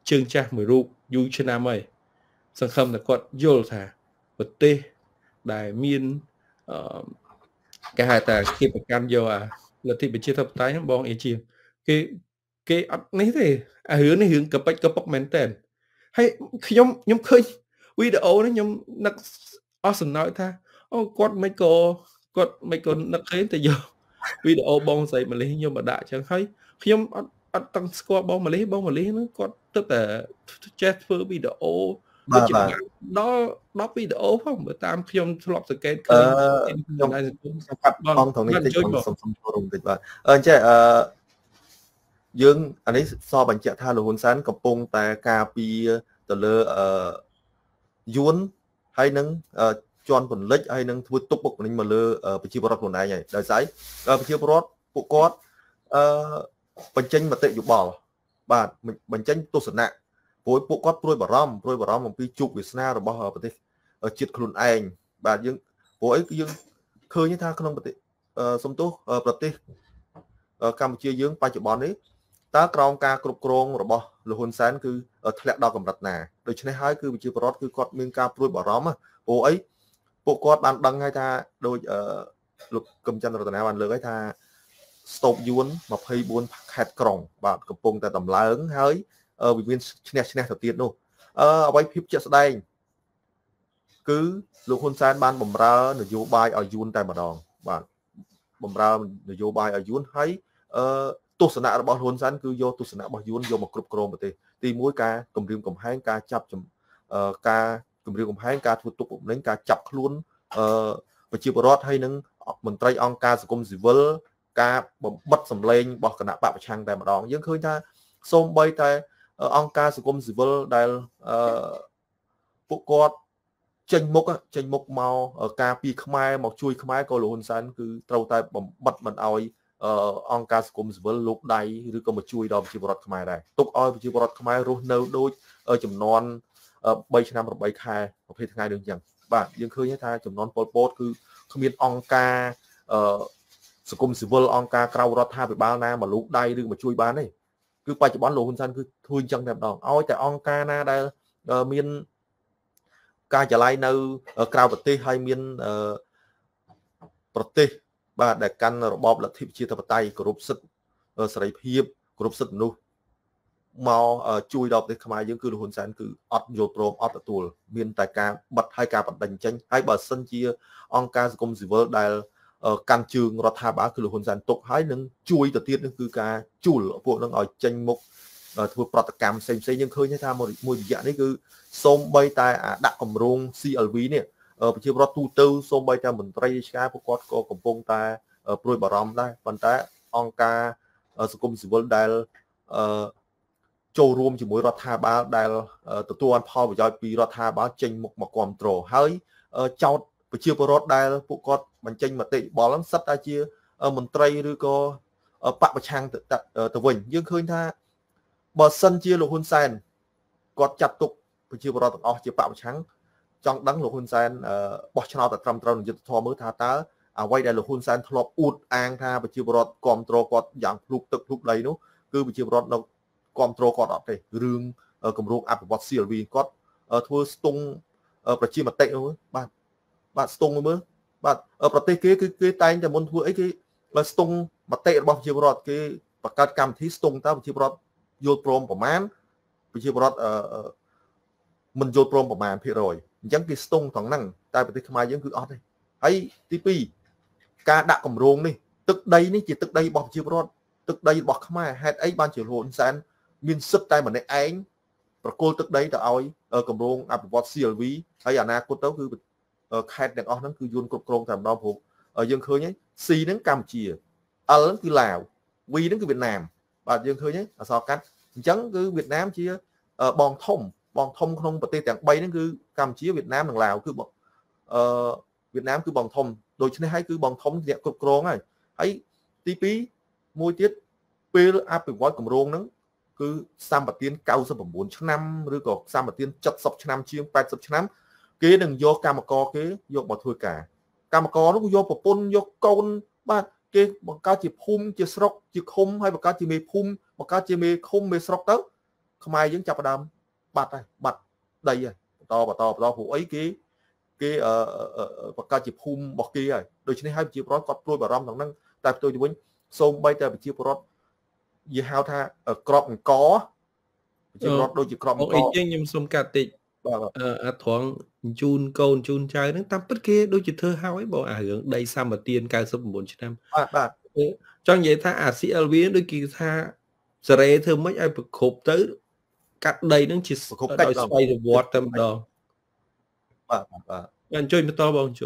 ជើងចាស់មួយរូបយូរឆ្នាំហើយសង្ឃឹមតែគាត់យល់ថាប្រទេសដែលមានគេហៅថាគេប្រកាន់យកអាលទ្ធិប្រជាធិបតេយ្យហ្នឹងបងអីជាគេអត់នេះទេអារឿងនេះរឿងកប៉ិចកប៉ុកមែនតើហើយខ្ញុំឃើញវីដេអូនេះខ្ញុំនឹកអស់សំណើចថាអូគាត់មិនក៏នឹកឃើញតែយកវីដេអូបងស្រីម៉ាឡេខ្ញុំមកដាក់អញ្ចឹងហើយខ្ញុំអត់តឹងស្គាល់បងម៉ាឡេហ្នឹងគាត់ទឹកតែចេះធ្វើវីដេអូដូចជាដល់10វីដេអូផងបើតាមខ្ញុំធ្លាប់សង្កេតឃើញខ្ញុំកាត់បងត្រង់នេះតិចខ្ញុំសុំចូលរួមតិចបាទអញ្ចឹងយើងអានេះសបញ្ជាក់ថាលោកហ៊ុនសែនកំពុងតែការពារទៅលើយួនហើយនឹងជន់ពន្លិចហើយនឹងធ្វើទុកបុកម្នេញមកលើប្រជាពលរដ្ឋខ្លួនឯងហើយដោយសារប្រជាពលរដ្ឋពួកគាត់បញ្ចេញមតិយោបល់បាទបញ្ចេញទស្សនៈព្រោះពួកគាត់ព្រួយបារម្ភអំពីជោគវាសនារបស់ប្រទេសជាតិខ្លួនឯងបាទយើងព្រោះអីគឺយើងឃើញថាក្នុងប្រទេសសំទោសប្រទេសកម្ពុជាយើងបច្ចុប្បន្ននេះតើក្រោមការគ្រប់គ្រងរបស់លោកហ៊ុនសែនគឺធ្លាក់ដល់កម្រិតណាដូច្នេះហើយគឺប្រជាពលរដ្ឋគឺគាត់មានការព្រួយបារម្ភព្រោះអីពួកគាត់បានដឹងហើយថាដូចលោកកឹមចន្ទរតនាបានលើកហើយថាស្តុបយួន24ខេត្តក្រុងបាទកំពុងតែដំឡើងហើយវាមានឈ្នះទៅទៀតនោះអ្វីភាពជាក់ស្ដែងគឺលោកហ៊ុនសែនបានបម្រើនយោបាយឲ្យយួនតែម្ដងបាទបម្រើនយោបាយឲ្យយួនហើយទស្សនៈរបស់ហ៊ុនសែនគឺយកទស្សនៈរបស់យួនយកមកគ្រប់គ្រងប្រទេសទី1ការគម្រាមកំហែងការចាប់ការគម្រាមកំហែងការធ្វើទុកបុកម្នេញការចាប់ខ្លួនប្រជាពលរដ្ឋហើយនឹងមន្ត្រីអង្គការសង្គមស៊ីវិលការបំបិទសម្លេងរបស់គណៈបកប្រឆាំងតែម្ដងយើងឃើញថាសូម្បីតែអង្គការសង្គមស៊ីវិលដែលពួកគាត់ចេញមុខមកការពីខ្មែរមកជួយខ្មែរក៏លោកហ៊ុនសែនគឺត្រូវតែបំបិទមិនអោយអង្គការសង្គមស៊ីវិលលោកដៃឬក៏មកជួយដល់ប្រជាពលរដ្ឋខ្មែរដែរទុកឲ្យប្រជាពលរដ្ឋខ្មែររស់នៅដូចចំនួន3ឆ្នាំ8ខែ20ថ្ងៃដូចអញ្ចឹងបាទយើងឃើញថាចំនួនប៉ុលពតគឺគ្មានអង្គការសង្គមស៊ីវិលអង្គការក្រៅរដ្ឋាភិបាលណាមកលោកដៃឬមកជួយបានទេគឺបច្ចុប្បន្នលោកហ៊ុនសែនគឺធ្វើអញ្ចឹងតែម្ដងឲ្យតែអង្គការណាដែលមានការចល័យនៅក្រៅប្រទេសហើយមានប្រទេសបាទដែលកាន់របបលទ្ធិប្រជាធិបតេយ្យគោរពសិទ្ធិសេរីភាពគោរពសិទ្ធិមនុស្សមកជួយដល់ប្រទេសខ្មែរយើងគឺលោកហ៊ុនសែនគឺអត់យល់ព្រមអត់ទទួលមានតែការបិទហើយការបណ្ដេញចេញហើយបើសិនជាអង្គការសង្គមស៊ីវិលដែលកាន់ជើងរដ្ឋាភិបាលគឺលោកហ៊ុនសែនទុកហើយនឹងជួយទៅទៀតនឹងគឺការជួលពួកនឹងឲ្យចេញមុខធ្វើប្រតិកម្មផ្សេងយើងឃើញថាមួយរយៈនេះគឺសូម្បីតែដាក់គម្រោង CLV នេះប្រជាពលរដ្ឋទូទៅសូម្បីតែមន្ត្រីរាជការពួកគាត់ក៏កំពុងតែព្រួយបារម្ភដែរប៉ុន្តែអង្គការសង្គមស៊ីវិលដែលចូលរួមជាមួយរដ្ឋាភិបាលដែលទទួលបានផលប្រយោជន៍ពីរដ្ឋាភិបាលចេញមុខមកគ្រប់គ្រងហើយចោតប្រជាពលរដ្ឋដែលពួកគាត់បញ្ចេញមតិបល់ហ្នឹងសិតតែជាមន្ត្រីឬក៏បកប្រឆាំងទៅវិញយើងឃើញថាបើសិនជាលោកហ៊ុនសែនគាត់ចាត់ទុកប្រជាពលរដ្ឋទាំងអស់ជាបកប្រឆាំងចង់ដឹងលោកហ៊ុនសែនបោះឆ្នោតតែត្រឹមត្រូវនឹងយុត្តិធម៌មើលថាតើអ្វីដែលលោកហ៊ុនសែនធ្លាប់អួតអាងថាប្រជាពលរដ្ឋគ្រប់គ្រងគាត់យ៉ាងភ្លុកទឹកភ្លុកដីនោះគឺប្រជាពលរដ្ឋនៅគ្រប់គ្រងគាត់អត់ទេរឿងគម្រោងអភិវឌ្ឍ CLV គាត់ធ្វើស្ទង់ប្រជាមតិនោះបាទស្ទង់មើលបាទប្រទេសគេគឺគេតែងតែមុនធ្វើអីគេស្ទង់មតិរបស់ប្រជាពលរដ្ឋគេបង្កើតកម្មវិធីស្ទង់តើប្រជាពលរដ្ឋយល់ព្រមប្រមាណប្រជាពលរដ្ឋមិនយល់ព្រមប្រមាណភាគរយអញ្ចឹងគេស្ទង់ត្រង់ហ្នឹងតែប្រទេសខ្មែរយើងគឺអត់ទេហើយទី2ការដាក់គម្រោងនេះទឹកដីនេះជាទឹកដីរបស់ប្រជាពលរដ្ឋទឹកដីរបស់ខ្មែរហេតុអីបានជាលោកហ៊ុនសែនមានសិទ្ធិតែម្នាក់ឯងប្រគល់ទឹកដីទៅឲ្យគម្រោងអភិវឌ្ឍ CLV ហើយអនាគតទៅគឺខេត្តទាំងអស់ហ្នឹងគឺយួនគ្រប់គ្រងតែម្ដងព្រោះយើងឃើញហើយ C ហ្នឹងកម្ពុជា L ហ្នឹងគឺឡាវ V ហ្នឹងគឺវៀតណាមបាទយើងឃើញហើយអក្សរកាត់អញ្ចឹងគឺវៀតណាមជាបងធំក្នុងប្រទេសទាំង3ហ្នឹងគឺកម្ពុជាវៀតណាមនិងឡាវគឺវៀតណាមគឺបងធំដូច្នេះហើយគឺបងធំអ្នកគ្រប់គ្រងហើយទី2មួយទៀតពេលអភិវឌ្ឍគម្រោងហ្នឹងគឺសម្បទាន99ឆ្នាំឬក៏សម្បទាន70ឆ្នាំជាង80ឆ្នាំគេនឹងយកកម្មករគេយកមកធ្វើការកម្មករនោះយកប្រពន្ធយកកូនបាទគេបង្កើតជាភូមិជាស្រុកជាឃុំហើយបង្កើតជាមេភូមិបង្កើតជាមេឃុំមេស្រុកទៅខ្មែរយើងចាប់ផ្ដើមបាត់ហើយបាត់ដីហើយបន្តព្រោះអីគេបង្កើតជាភូមិរបស់គេហើយដូច្នេះហើយប្រជាពលរដ្ឋគាត់ព្រួយបារម្ភទាំងហ្នឹងតែផ្ទុយទៅវិញសូម្បីតែប្រជាពលរដ្ឋនិយាយហៅថាក្របអង្គប្រជាពលរដ្ឋដូចជាក្របអង្គអីជាងខ្ញុំសុំកាត់តិចអាត្រង់ជូនកូនជូនចៅហ្នឹងតាមពិតគេដូចជាធ្វើហើយបងអារឿងដីសម្បទាន99ឆ្នាំបាទចង់និយាយថាអា CLV ដូចគេថាសេរីធ្វើម៉េចឲ្យប្រគ្រប់ទៅកាត់ដីហ្នឹងជាដោយស្វ័យរវត្តតែម្ដងបាទអញ្ជើញបន្តបងជួយ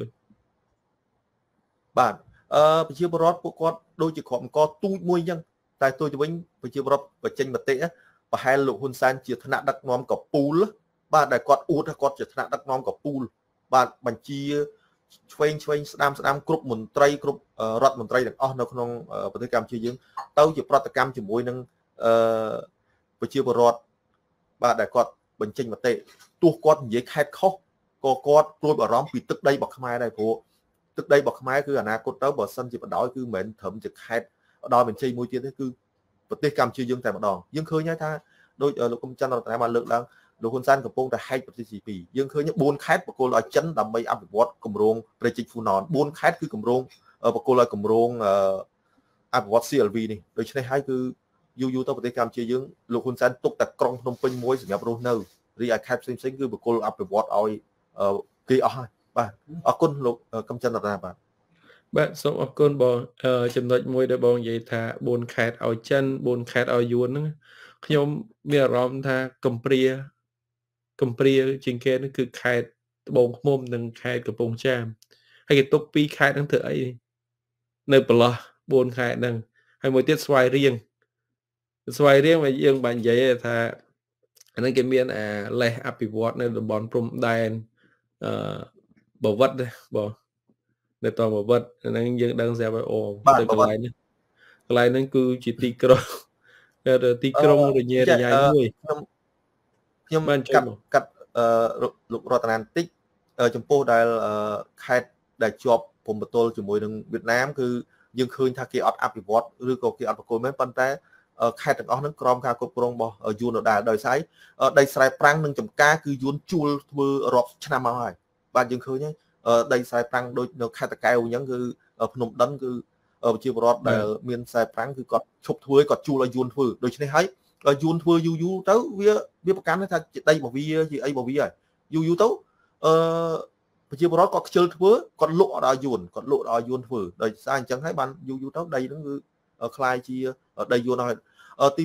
បាទប្រជាពលរដ្ឋពួកគាត់ដូចជាក្រុមអង្គទូចមួយអញ្ចឹងតែទូទៅវិញប្រជាពលរដ្ឋបញ្ចេញមតិប្រហែលលោកហ៊ុនសែនជាថ្នាក់ដឹកនាំកពូលបាទដែលគាត់អួតថាគាត់ជាថ្នាក់ដឹកនាំកពូលបាទបញ្ជាឆ្វេងស្ដាំគ្រប់មន្ត្រីគ្រប់រដ្ឋមន្ត្រីទាំងអស់នៅក្នុងប្រទេសកម្ពុជាយើងទៅជាប្រតិកម្មជាមួយនឹងប្រជាពលរដ្ឋបាទដែលគាត់បញ្ចេញមតិទោះគាត់និយាយខេតខុសក៏គាត់ព្រួយបារម្ភពីទឹកដីរបស់ខ្មែរដែរព្រោះទឹកដីរបស់ខ្មែរគឺអនាគតទៅបើសិនជាបដ ாய் គឺមិនមែនត្រឹមជាខេតដល់បញ្ចេញមួយទៀតទេគឺប្រទេសកម្ពុជាយើងតែម្ដងយើងឃើញហើយថាដូចលោកកុំច័ន្ទរតនាបានលើកឡើងលោកហ៊ុនសែនកំពុងតែហែកប្រទេសទី2យើងឃើញ4ខេត្តបកគលឲ្យចិនដើម្បីអភិវឌ្ឍគម្រោងប្រជាជនហ្វូណន4ខេត្តគឺគម្រោងបកគលឲ្យគម្រោងអភិវឌ្ឍ CLV នេះដូច្នេះហើយគឺយូរទៅប្រទេសកម្ពុជាយើងលោកហ៊ុនសែនទុកតែក្រុងភ្នំពេញមួយសម្រាប់រស់នៅរីឯខេត្តផ្សេងគឺបកគលអភិវឌ្ឍឲ្យគេអស់ហើយបាទអរគុណលោកកុំច័ន្ទរតនាបាទសូមអរគុណបងចំណុចមួយដែលបងនិយាយថា4ខេត្តឲ្យចិន4ខេត្តឲ្យយួនហ្នឹងខ្ញុំមានអារម្មណ៍ថាកំព្រាជាងគេហ្នឹងគឺខេត្តត្បូងឃ្មុំនិងខេត្តកំពង់ចាមហើយគេទុក2ខេត្តហ្នឹងធ្វើអីនៅប្រឡោះ4ខេត្តហ្នឹងហើយមួយទៀតស្វាយរៀងមកយើងបាននិយាយថាអាហ្នឹងគេមានអាលេសអភិវឌ្ឍនៅតំបន់ព្រំដែនបវត្តទេបងនៅតបវត្តហ្នឹងយើងដឹងស្រាប់ហើយអូទៅកន្លែងហ្នឹងគឺជាទីក្រុងទីក្រុងរញ៉េរញ៉ៃមួយខ្ញុំកាត់លោករតនាបន្តិចចំពោះដែលខេត្តដែលជាប់ព្រំប្រទល់ជាមួយនឹងវៀតណាមគឺយើងឃើញថាគេអត់អភិវឌ្ឍឬក៏គេអត់ប្រគល់មែនប៉ុន្តែខេត្តទាំងអស់ហ្នឹងក្រោមការគ្រប់គ្រងរបស់យួនដដែលដោយសារដីស្រែប្រាំងនិងចំការគឺយួនជួលធ្វើរាប់ឆ្នាំមកហើយបាទយើងឃើញហើយដីស្រែប្រាំងដូចនៅខេត្តតាកែវអញ្ចឹងគឺភ្នំដិនគឺប្រជាពលរដ្ឋដែលមានខ្សែប្រាំងគឺគាត់ឈប់ធ្វើគាត់ជួលឲ្យយួនធ្វើដូច្នេះហើយយួនធ្វើយូរទៅវាប្រកាន់ថាជាដីរបស់វាជាអីរបស់វាហើយយូរទៅប្រជាពលរដ្ឋគាត់ខ្ជិលធ្វើគាត់លក់ឲ្យយួនធ្វើដោយសារអញ្ចឹងហើយបានយូរទៅដីហ្នឹងគឺคล้ายជាដីយួនហើយទី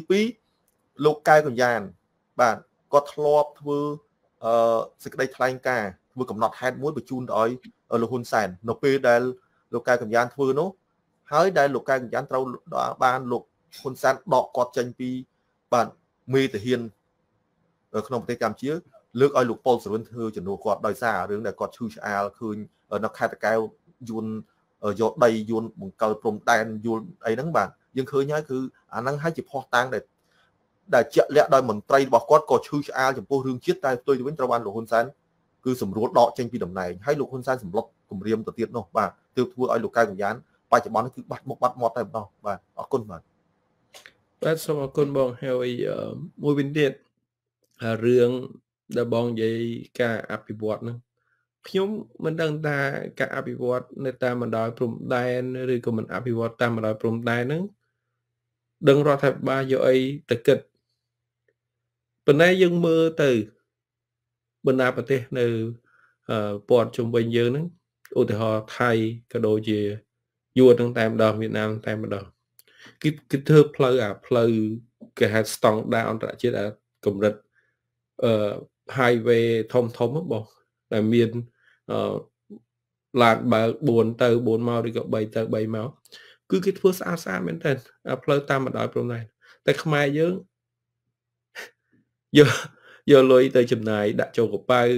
2លោកកែវកញ្ញានបាទគាត់ធ្លាប់ធ្វើសេចក្តីថ្លែងការណ៍ធ្វើកំណត់ហេតុមួយបញ្ជូនទៅឲ្យលោកហ៊ុនសែននៅពេលដែលលោកកែវកញ្ញានធ្វើនោះហើយដែលលោកកែវកញ្ញានត្រូវបានលោកហ៊ុនសែនដកគាត់ចេញពីបាទមេតាហានក្នុងប្រទេសកម្ពុជាលើកឲ្យលោកប៉ុលសរិនធ្វើជំនួសគាត់ដោយសាររឿងដែលគាត់ឈឺឆ្អាលឃើញនៅខេត្តតាកែវយួនយកដីយួនបង្កល់ព្រំដែនយួនអីហ្នឹងបាទយើងឃើញហើយគឺអាហ្នឹងហើយជាភ័ស្តុតាងដែលជាក់លាក់ដោយមន្ត្រីរបស់គាត់ក៏ឈឺឆ្អាលចំពោះរឿងជាតិតែផ្ទុយទៅវិញត្រូវបានលោកហ៊ុនសែនគឺសម្រួលដកចេញពីតំណែងហើយលោកហ៊ុនសែនសម្លុតគម្រាមទៅទៀតនោះបាទទើបធ្វើឲ្យលោកកែវកញ្ញានបច្ចុប្បន្នគឺបាត់មុខបាត់មាត់តែម្ដងបាទអរគុណបាទសូមអរគុណបងហើយមួយវិញទៀតរឿងដែលបងនិយាយការអភិវឌ្ឍហ្នឹងខ្ញុំមិនដឹងថាការអភិវឌ្ឍនៅតាមបណ្ដោយព្រំដែនឬក៏មិនអភិវឌ្ឍតាមបណ្ដោយព្រំដែនហ្នឹងដឹងរដ្ឋាភិបាលយកអីទៅគិតប៉ុន្តែយើងមើលទៅបណ្ដាប្រទេសនៅព័ទ្ធជុំវិញយើងហ្នឹងឧទាហរណ៍ថៃក៏ដូចជាយួនហ្នឹងតែម្ដងវៀតណាមតែម្ដងគឺធ្វើផ្លូវគេហៅស្តង់ដារអន្តរជាតិកម្រិតhighway ធំបងដែលមានឡានបើក4ទៅ4មកឬក៏3ទៅ3មកគឺគេធ្វើស្អាតមែនតើផ្លូវតាមបណ្ដោយព្រំដែនតែខ្មែរយើងយកលុយទៅចំណាយដាក់ចូលកប៉ៅ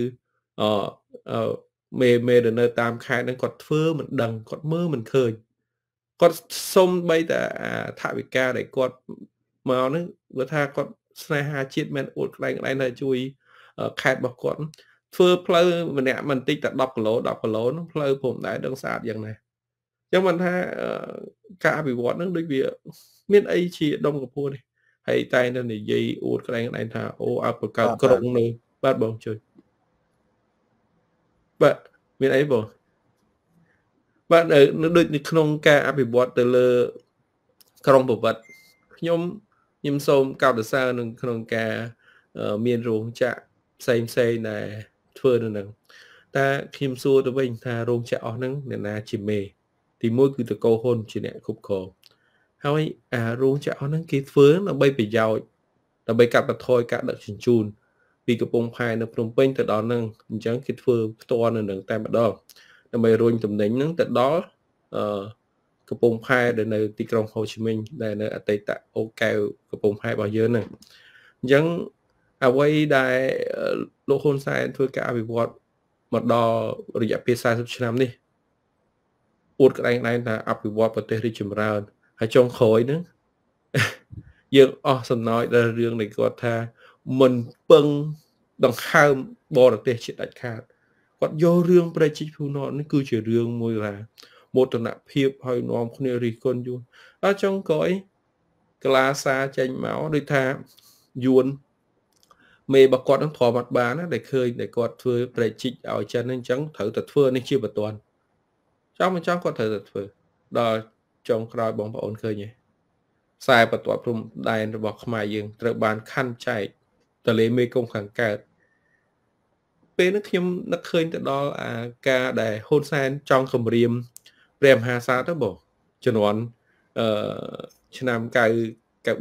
មេដែលនៅតាមខេត្តហ្នឹងគាត់ធ្វើមិនដឹងគាត់មើលមិនឃើញគាត់សុំបីតែថវិកាដែលគាត់មកហ្នឹងគាត់ថាគាត់ស្នេហាជាតិមិនអួតក្លែងតែជួយខេត្តរបស់គាត់ធ្វើផ្លូវម្នាក់មិនតិចតែ10គីឡូហ្នឹងផ្លូវព្រំដែនដឹងស្អាតយ៉ាងណាអញ្ចឹងមិនថាការអភិវឌ្ឍហ្នឹងដូចវាមានអីជាដុំកំភួនទេ hay tay nó này dây uột cái này thà ô áp của cảក្រុង nơi bátបងជួយ បាទមានអីបងបាទនៅដូចនៅក្នុងការអភិវឌ្ឍទៅលើក្រុងប្រវត្តិខ្ញុំសូមកោតសរសើរនៅក្នុងការមានរោងចក្រផ្សេងដែលធ្វើនៅនឹងតែខ្ញុំសួរទៅវិញថារោងចក្រអស់ហ្នឹងអ្នកណាជាមេទីមួយគឺតកោហ៊ុនជាអ្នកគ្រប់គ្រងហើយរោងចក្រអស់ហ្នឹងគេធ្វើដើម្បីប្រយោជន៍ដើម្បីកាត់បន្ថយការដឹកជញ្ជូនពីកំពង់ផែនៅភ្នំពេញទៅដល់ហ្នឹងអញ្ចឹងគេធ្វើផ្ទាល់នៅនឹងតែម្ដងដើម្បីរុញតំណែងហ្នឹងទៅដល់កំពង់ផែដែលនៅទីក្រុងហូជីមិញដែលនៅអតីតអូកែវកំពង់ផែរបស់យើងហ្នឹងអញ្ចឹងអ្វីដែលលោកហ៊ុនសែនធ្វើការអភិវឌ្ឍមកដល់រយៈពេល40ឆ្នាំនេះអួតក្តែងថាអភិវឌ្ឍប្រទេសរីកចម្រើនហើយចុងក្រោយហ្នឹងយើងអស់សំណោចដល់រឿងនៃគាត់ថាមិនពឹងដង្ហើមបរទេសជាដាច់ខាតគាត់យករឿងប្រជាជននេះគឺជារឿងមួយថាមោទនភាពហើយនាំគ្នារិះគន់យួនដល់ចុងក្រោយកលាសារចេញមកដូចថាយួនមេបគាត់នឹងធំអត់បានណាដែលឃើញតែគាត់ធ្វើប្រជិកឲ្យចិនអញ្ចឹងត្រូវតែធ្វើនេះជាបន្ទាន់ចង់គាត់ត្រូវតែធ្វើដល់ចុងក្រោយបងប្អូនឃើញទេខ្សែបន្ទាត់ព្រំដែនរបស់ខ្មែរយើងត្រូវបានខណ្ឌចែកទន្លេមេគង្គខាងកើតពេលនោះខ្ញុំនឹកឃើញទៅដល់ការដែលហ៊ុនសែនចង់គម្រាមព្រះមហាក្សត្រទៅបងជំនាន់ឆ្នាំ93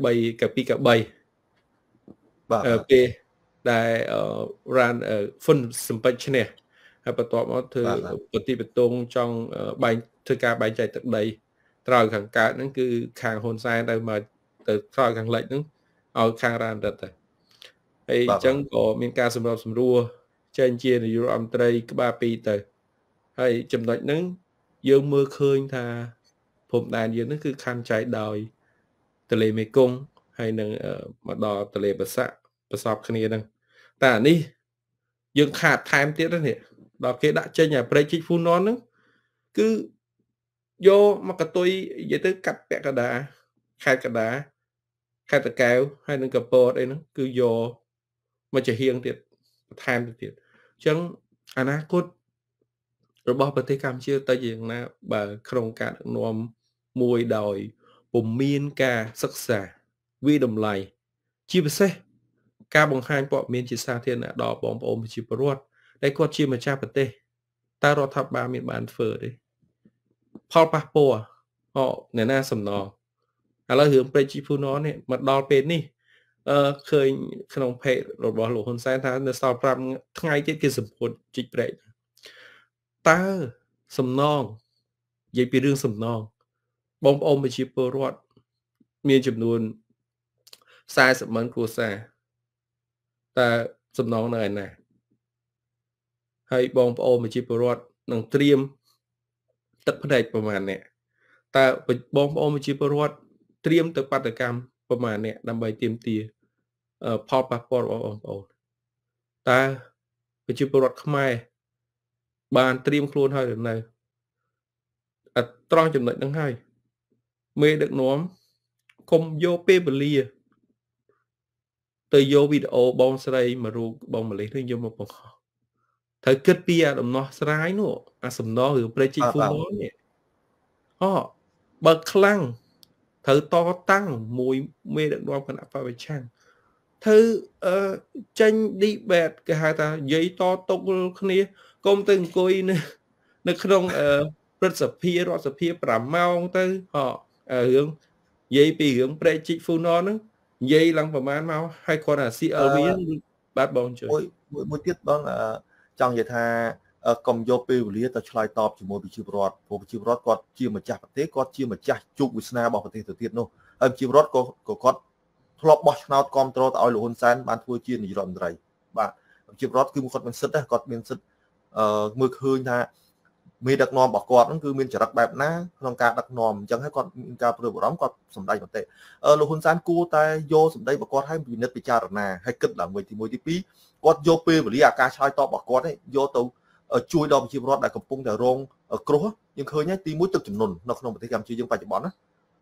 បាទពេលដែលរានហ្វុនសំពេចឈ្នះហើយបន្ទាប់មកធ្វើប្រតិបត្តិងចង់ធ្វើការបែងចែកទឹកដីត្រោយខាងកើតហ្នឹងគឺខាងហ៊ុនសែនទៅមកទៅត្រោយខាងលិចហ្នឹងឲ្យខាងរានរត់ទៅហើយអញ្ចឹងក៏មានការសម្របសម្រួលចេញជានាយករដ្ឋមន្ត្រីក្បាល2ទៅហើយចំណុចហ្នឹងយើងមើលឃើញថាព្រំដែនយើងហ្នឹងគឺខណ្ឌចែកដោយទន្លេមេគង្គហើយនឹងមកដល់ទន្លេបសាក់ប្រសពគ្នាហ្នឹងតែអានេះយើងខាតថែមទៀតនេះដល់គេដាក់ចេញអាប្រេជីកហ្វូណនហ្នឹងគឺយកមកកតុយនិយាយទៅកាត់ពាក់កដាខេត្តកដាខេត្តតាកែវហើយនឹងកពតអីហ្នឹងគឺយកមកជាហៀងទៀតបន្ថែមទៅទៀតអញ្ចឹងអនាគតរបស់ប្រទេសកម្ពុជាទៅយ៉ាងណាបើក្នុងការដឹកនាំមួយដោយពុំមានការសិក្សាវិតម្លៃជាពិសេសការបង្ហាញព័ត៌មានជាសាធារណៈដល់បងប្អូនប្រជាពលរដ្ឋដែលគាត់ជាម្ចាស់ប្រទេសតើរដ្ឋាភិបាលមានបានធ្វើទេផលប៉ះពាល់អ្នកណាសំណងឥឡូវរឿងប្រជាពលរដ្ឋនេះមកដល់ពេលនេះឃើញក្នុងเพจរបស់លោកហ៊ុនសែនថានៅសល់5ថ្ងៃទៀតគេសម្ពុតជីកព្រែកតើសំណងនិយាយពីរឿងសំណងបងប្អូនប្រជាពលរដ្ឋមានចំនួន40ម៉ឺនគ្រួសារតើសំណងនៅឯណាហើយបងប្អូនប្រជាពលរដ្ឋនឹងត្រៀមទឹកភ្នែកប្រមាណអ្នកតើបងប្អូនប្រជាពលរដ្ឋត្រៀមទៅបាតកម្មប្រមាណអ្នកដើម្បីទាមទារផលប៉ះពាល់របស់បងប្អូនតើប្រជាពលរដ្ឋខ្មែរបានត្រៀមខ្លួនហើយឬនៅត្រង់ចំណុចហ្នឹងហើយមេដឹកនាំកុំយកពេលវេលាទៅយកវីដេអូបងស្រីមករូបបងម៉ាឡេនេះយកមកបង្ហោះត្រូវគិតពីអាដំណោះស្រាយនោះអាសំណងឬប្រេជីហ្វូណននេះបើខ្លាំងត្រូវតតាំងមួយមេដឹកនាំគណៈបព្វឆាំងធ្វើចេញ debate គេហៅថានិយាយតតុកគ្នាកុំទៅអង្គុយនៅក្នុងព្រឹទ្ធសភារដ្ឋសភា5ម៉ោងទៅរឿងនិយាយពីរឿងប្រេជីហ្វូណនហ្នឹងនិយាយឡើងប្រហែលមកឲ្យគាត់អា CLV បាទបងជួយមួយទៀតបងចង់និយាយថាកុំយកពេលវេលាទៅឆ្លើយតបជាមួយប្រជាពលរដ្ឋព្រោះប្រជាពលរដ្ឋគាត់ជាម្ចាស់ប្រទេសគាត់ជាម្ចាស់ជោគវាសនារបស់ប្រទេសទៅទៀតនោះហើយប្រជាពលរដ្ឋក៏គាត់ធ្លាប់បោះឆ្នោតគ្រប់គ្រងទៅឲ្យលោកហ៊ុនសែនបានធ្វើជានាយករដ្ឋមន្ត្រីបាទប្រជាពលរដ្ឋគឺគាត់មានសិទ្ធិគាត់មានសិទ្ធិមើលឃើញថាមេដឹកនាំរបស់គាត់ហ្នឹងគឺមានចរិតបែបណាក្នុងការដឹកនាំអញ្ចឹងហើយគាត់មានការព្រួយបារម្ភគាត់សម្ដែងមតិលោកហ៊ុនសែនគួរតែយកសម្ដីរបស់គាត់ឲ្យពិនិត្យពិចារណាហើយគិតឡើងវិញទី1ទី2គាត់យកពេលវេលាអាការឆ្លើយតបរបស់គាត់នេះយកទៅជួយដល់ប្រជាពលរដ្ឋដែលកំពុងតែរងគ្រោះយើងឃើញហើយទី1ទឹកជំនន់នៅក្នុងប្រទេសកម្ពុជាយើងបច្ចុប្បន្នណា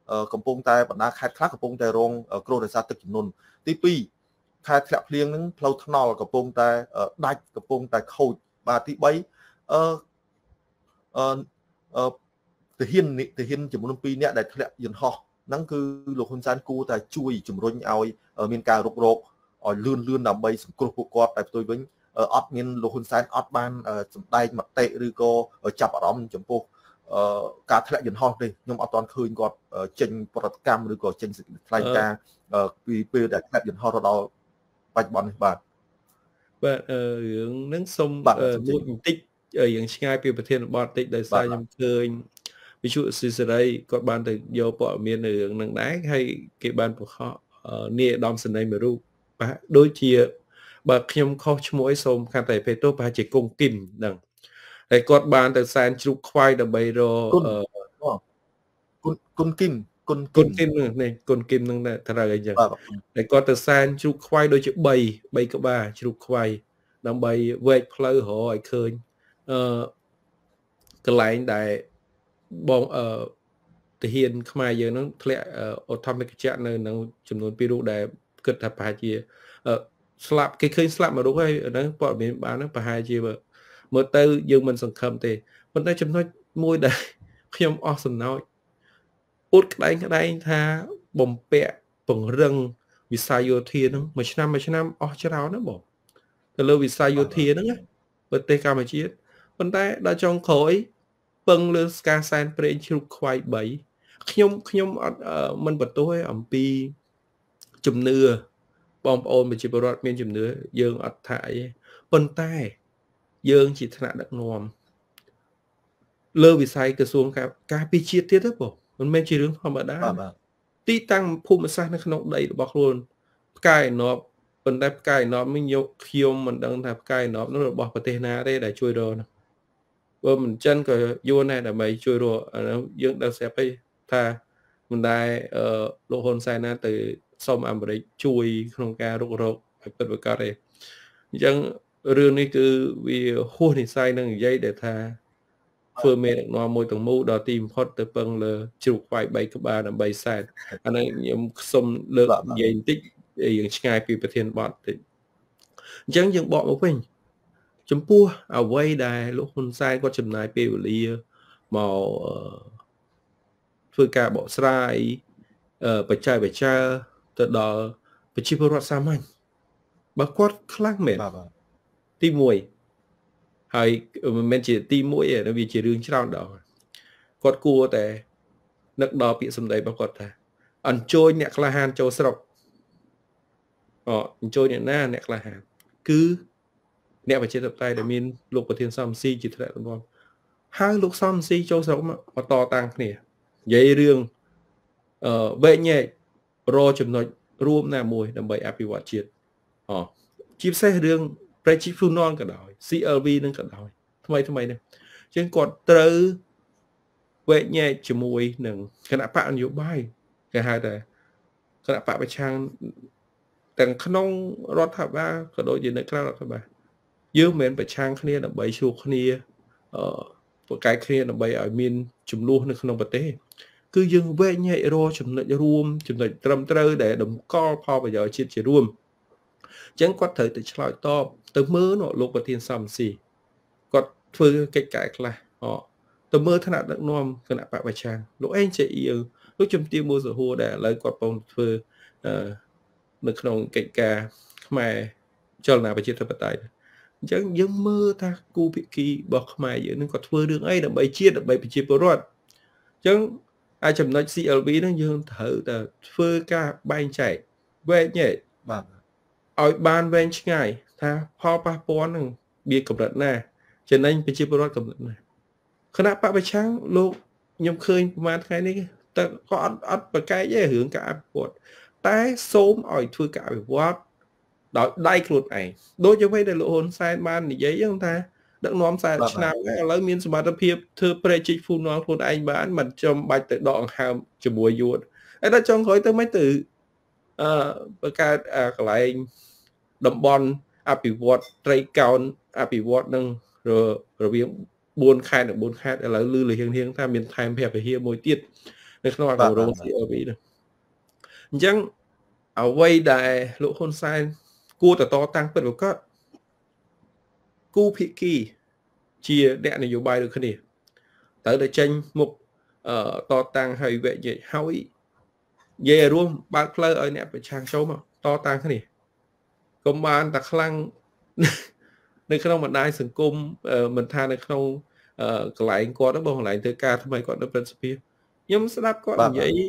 កំពុងតែបណ្ដាខេត្តខ្លះកំពុងតែរងគ្រោះដោយសារទឹកជំនន់ទី2ខេត្តធ្លាក់ភ្លៀងហ្នឹងផ្លូវថ្នល់កំពុងតែដាច់កំពុងតែខូចបាទទី3អឺទាហានចំនួន2នាក់ដែលធ្លាក់យន្តហោះហ្នឹងគឺលោកហ៊ុនសែនគួរតែជួយជំរុញឲ្យមានការរុករកឲ្យលឿនដើម្បីសង្គ្រោះពួកគាត់តែផ្ទុយវិញអត់មានលោកហ៊ុនសែនអត់បានសម្ដែងមតិឬក៏ចាប់អារម្មណ៍ចំពោះការធ្លាក់យន្តហោះទេខ្ញុំអត់ទាន់ឃើញគាត់ចេញប្រតិកម្មឬក៏ចេញសេចក្តីថ្លែងការណ៍ពីពេលដែលធ្លាក់យន្តហោះទៅដល់បច្ចុប្បន្ននេះបាទរឿងហ្នឹងសុំមួយបន្តិចយ៉ាងឆ្ងាយពីប្រធានបទតិចដោយសារខ្ញុំឃើញវិទ្យុស៊ីសេរីគាត់បានទៅយកព័ត៌មាននៅរឿងហ្នឹងដែរហើយគេបានបង្ហោះនាយឧត្តមសេនីយ៍មួយរូបបាទដូចជាបើខ្ញុំខុសឈ្មោះអីសូមខន្តីអភ័យទោសប្រហែលជាគង់គឹមហ្នឹងហើយគាត់បានទៅសែនជ្រូកខ្វាយដើម្បីរគុណគឹមនេះគុណគឹមហ្នឹងត្រូវអីចឹងហើយគាត់ទៅសែនជ្រូកខ្វាយដូចជា3ក្បាលជ្រូកខ្វាយដើម្បីវែកផ្លូវរកឲ្យឃើញកន្លែងដែលបងទាហានខ្មែរយើងហ្នឹងធ្លាក់អូថូមិកជានៅក្នុងចំនួន2រូបដែលគិតថាប្រហែលជាស្លាប់គេឃើញស្លាប់មួយរូបហើយហ្នឹងព័ត៌មានបានហ្នឹងប្រហែលជាមើលទៅយើងមិនសង្ឃឹមទេប៉ុន្តែចំណុចមួយដែលខ្ញុំអស់សំណោចអ៊ុតក្តែងថាបំពាក់ពង្រឹងវិស័យយោធាហ្នឹងមួយឆ្នាំអស់ច្រើនណាបងទៅលើវិស័យយោធាហ្នឹងណាប្រទេសកម្ពុជាប៉ុន្តែដល់ចុងក្រោយពឹងលើស្ការសែនព្រេងជ្រូកខ្វាយ3ខ្ញុំអត់មិនបន្ទោសទេអំពីជំនឿបងប្អូនប្រជាពលរដ្ឋមានជំនឿយើងអត់ថាអីប៉ុន្តែយើងជាថ្នាក់ដឹកនាំលើវិស័យក្រសួងការពារជាតិទៀតទេបងមិនមែនជារឿងធម្មតាទីតាំងភូមិសាស្ត្រនៅក្នុងដីរបស់ខ្លួនផ្កាយណប់ប៉ុន្តែផ្កាយណប់នេះយកខ្ញុំមិនដឹងថាផ្កាយណប់នោះរបស់ប្រទេសណាទេដែលជួយរកនោះបើមិនចិនក៏យួនដែរដើម្បីជួយរកយើងដឹងស្រាប់ហើយថាមិនដែរលោកហ៊ុនសែនណាទៅសុំអាមេរិកជួយក្នុងការរុករកឲ្យពិតប្រាកដទេអញ្ចឹងរឿងនេះគឺវាហួសនិស្ស័យនឹងនិយាយដែលថាធ្វើមេដឹកនាំមួយទាំងមូលដល់ទីបំផុតទៅពឹងលើជ្រូកខ្វាយ3ក្បាលដើម្បីសែនអានេះខ្ញុំសុំលើកនិយាយបន្តិចយើងឆ្ងាយពីប្រធានបទតិចអញ្ចឹងយើងបកមកវិញចំពោះអ្វីដែលលោកហ៊ុនសែនគាត់ចំណាយពេលវេលាមកធ្វើការបកស្រាយបច្ចេកវិទ្យាទៅដល់ប្រជាពលរដ្ឋសាមញ្ញបើគាត់ខ្លាំងមែនទី1ហើយមិនមែនជាទី1ទេវាជារឿងច្រើនដល់គាត់គួរតែនឹកដល់ពាក្យសម្ដីរបស់គាត់ថាអញ្ជើញអ្នកក្លាហានចូលស្រុកអញ្ជើញអ្នកណាអ្នកក្លាហានគឺអ្នកប្រជាធិបតេយ្យដែលមានលោកប្រធានសំស៊ីជាថ្នាក់ដឹកនាំហើយលោកសំស៊ីចូលស្រុកមកតតាំងគ្នានិយាយរឿងវែកញែករចំណុចរួមណាមួយដើម្បីអភិវឌ្ឍជាតិជាពិសេសរឿងប្រជាជនននក៏ដោយ CLV នឹងក៏ដោយថ្មីនេះអញ្ចឹងគាត់ត្រូវវែកញែកជាមួយនឹងគណៈបកនយោបាយគេហៅថាគណៈបកប្រឆាំងទាំងក្នុងរដ្ឋាភិបាលក៏ដូចជានៅក្រៅរដ្ឋាភិបាលយើងមិនមែនប្រឆាំងគ្នាដើម្បីជួបគ្នាប្រកែកគ្នាដើម្បីឲ្យមានចំនួននៅក្នុងប្រទេសគឺយើងវែកញែករចំណុចរួមចំណុចត្រឹមត្រូវដែលតម្កល់ផលប្រយោជន៍ជាតិជារួមអញ្ចឹងគាត់ត្រូវទៅឆ្លើយតបទៅមើលលោកប្រធានសំស៊ីគាត់ធ្វើកិច្ចការខ្លះទៅមើលថ្នាក់ដឹកនាំគណៈបកប្រឆាំងលោកអេងចេអ៊ីលោកជំទាវមួសហួរដែលឥឡូវគាត់កំពុងធ្វើនៅក្នុងកិច្ចការខ្មែរចលនាប្រជាធិបតេយ្យអញ្ចឹងយើងមើលថាគូភាគីរបស់ខ្មែរយើងនឹងគាត់ធ្វើរឿងអីដើម្បីជាតិដើម្បីប្រជាពលរដ្ឋអញ្ចឹងអាចចំណុច CLV ហ្នឹងយើងត្រូវតែធ្វើការបែងចែកវែកញែកបាទឲ្យបានវែងឆ្ងាយថាផលប៉ះពាល់នឹងវាកម្រិតណាចំណេញប្រជាពលរដ្ឋកម្រិតណាគណៈបពប្រឆាំងលោកខ្ញុំឃើញប្រហែលថ្ងៃនេះតែក៏អត់ប្រកែកទេរឿងការអភិវឌ្ឍតែសូមឲ្យធ្វើការអភិវឌ្ឍដោយដៃខ្លួនឯងដូចអ្វីដែលលោកហ៊ុនសែនបាននិយាយហ្នឹងថាដឹកនាំ40ឆ្នាំហើយឥឡូវមានសមត្ថភាពធ្វើប្រេជីកហ្វូនងខ្លួនឯងបានមិនចាំបាច់ទៅដកដង្ហើមជាមួយយួនហើយដល់ចុងក្រោយទៅមិនទៅបង្កើតកន្លែងតំបន់អភិវឌ្ឍត្រីកោណអភិវឌ្ឍនឹងរវាង4ខេត្តនិង4ខេត្តឥឡូវលឺលហៀងថាមានថែមភពវិហារមួយទៀតនៅក្នុងគម្រោង CLV នោះអញ្ចឹងអ្វីដែលលោកហ៊ុនសែនគួរតតាំងពិតប្រាកដគូភាគីជាអ្នកនយោបាយដូចគ្នាត្រូវតែចេញមុខតតាំងហើយវែកញែកហើយនិយាយរួមបើកផ្លូវឲ្យអ្នកប្រឆាំងចូលមកតតាំងគ្នាកុំបានតែខ្លាំងនៅក្នុងបណ្ដាញសង្គមមិនថានៅក្នុងកន្លែងគាត់បងកន្លែងធ្វើការថ្មីគាត់នៅព្រឹទ្ធសភាខ្ញុំស្ដាប់គាត់និយាយ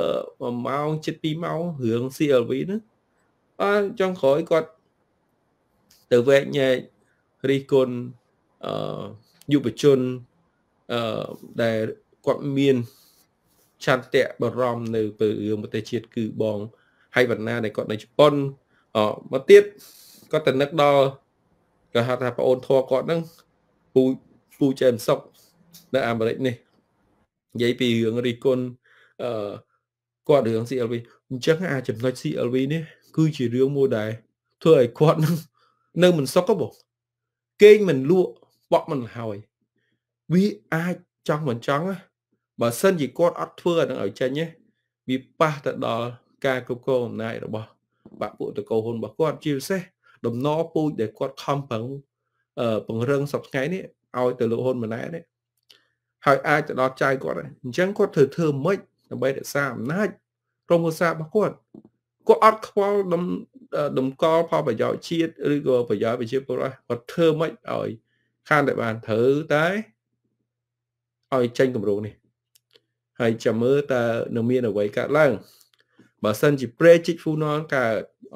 1ម៉ោងជិត2ម៉ោងរឿង CLV ហ្នឹងចុងក្រោយគាត់ទៅវែកញែករិះគន់យុវជនដែលគាត់មានឆន្ទៈបារម្ភនៅពីរឿងប្រទេសជាតិគឺបងហើយវណ្ណាដែលគាត់នៅជប៉ុនមកទៀតគាត់ទៅនឹកដល់គេហៅថាប្អូនធေါ်គាត់ហ្នឹងពូចែមសុកនៅអាមេរិកនេះនិយាយពីរឿងរិះគន់គាត់រឿង CLV អញ្ចឹងចំណុច CLV នេះគឺជារឿងមួយដែលធ្វើឲ្យគាត់នៅមិនសុខទេបងគេងមិនលក់បក់មិនហើយវាអាចចង់មិនចង់បើសិនជាគាត់អត់ធ្វើអានឹងឲ្យចេញវាប៉ះទៅដល់ការគ្រប់គ្រងអំណាចរបស់បកពួកតកោហ៊ុនរបស់គាត់ជាពិសេសដំណពូជដែលគាត់ខំប្រឹងពង្រឹងសប្តាហ៍នេះឲ្យទៅលោកហ៊ុនម៉ាណែតនេះហើយអាចទៅដល់ចៅគាត់អញ្ចឹងគាត់ធ្វើម៉េចដើម្បីរក្សាអំណាចក្រុមហ៊ុនសារបស់គាត់អត់ខ្វល់តម្កល់ផលប្រយោជន៍ជាតិឬក៏ប្រយោជន៍ប្រជាពលរដ្ឋគាត់ធ្វើម៉េចឲ្យខានតែបានត្រូវតែឲ្យចេញគម្រោងនេះហើយចាំមើលតើនឹងមានអ្វីកើតឡើងបើសិនជាប្រេជីកហ្វូណនកើត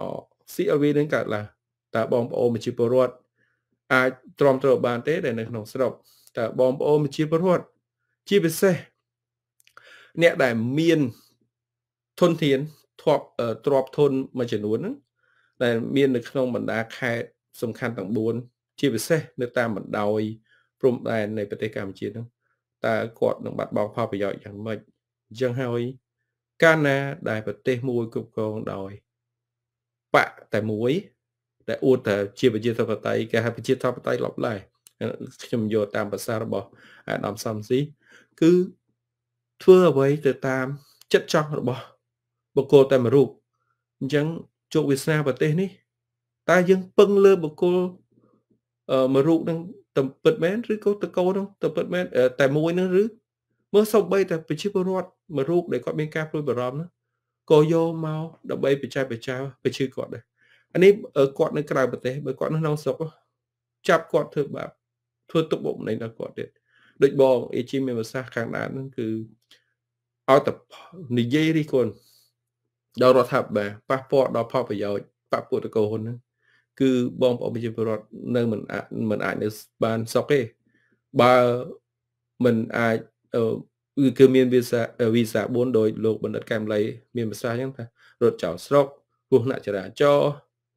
CLV នឹងកើតឡើងតើបងប្អូនប្រជាពលរដ្ឋអាចទ្រាំទ្របានទេដែលនៅក្នុងស្រុកតើបងប្អូនប្រជាពលរដ្ឋជាពិសេសអ្នកដែលមានធនធានទ្របធនមួយចំនួនហ្នឹងដែលមាននៅក្នុងបណ្ដាខេត្តសំខាន់ទាំង4ជាពិសេសនៅតាមបណ្ដោយព្រំដែននៃប្រទេសកម្ពុជាហ្នឹងតើគាត់នឹងបាត់បង់ផលប្រយោជន៍យ៉ាងម៉េចអញ្ចឹងហើយកាលណាដែលប្រទេសមួយគ្រប់គ្រងដោយបកតែមួយដែលអួតតែជាប្រជាធិបតេយ្យគេហៅប្រជាធិបតេយ្យលបដែរខ្ញុំយកតាមភាសារបស់អាដាមសំស៊ីគឺធ្វើអ្វីទៅតាមចិត្តចង់របស់បុគ្គលតែមួយរូបអញ្ចឹងជោគវាសនាប្រទេសនេះតើយើងពឹងលើបុគ្គលមួយរូបនឹងទៅពិតមែនឬក៏តកោនឹងទៅពិតមែនតែមួយនឹងឬមើលសូម្បីតែប្រជាពលរដ្ឋមួយរូបដែលគាត់មានការព្រួយបារម្ភនោះក៏យកមកដើម្បីបច្ចេកបច្ចាបញ្ជឿគាត់ដែរអានេះគាត់នៅក្រៅប្រទេសបើគាត់នៅក្នុងស្រុកចាប់គាត់ធ្វើបាបធ្វើទុកបុកម្នេញដល់គាត់ទៀតដូចបងអេជីមានប្រសាសន៍ខាងដើមហ្នឹងគឺឲ្យតែនិយាយរិះគន់ដល់រដ្ឋាភិបាលប៉ះពាល់ដល់ផលប្រយោជន៍បពុតកោហ៊ុនហ្នឹងគឺបងប្អូនប្រជាពលរដ្ឋនៅមិនអាចនៅបានសុខទេបើមិនអាចគឺមានវីសា4ដោយលោកបណ្ឌិតកែមលីមានប្រសាសន៍អញ្ចឹងថារត់ចោលស្រុកគ្រោះថ្នាក់ចរាចរណ៍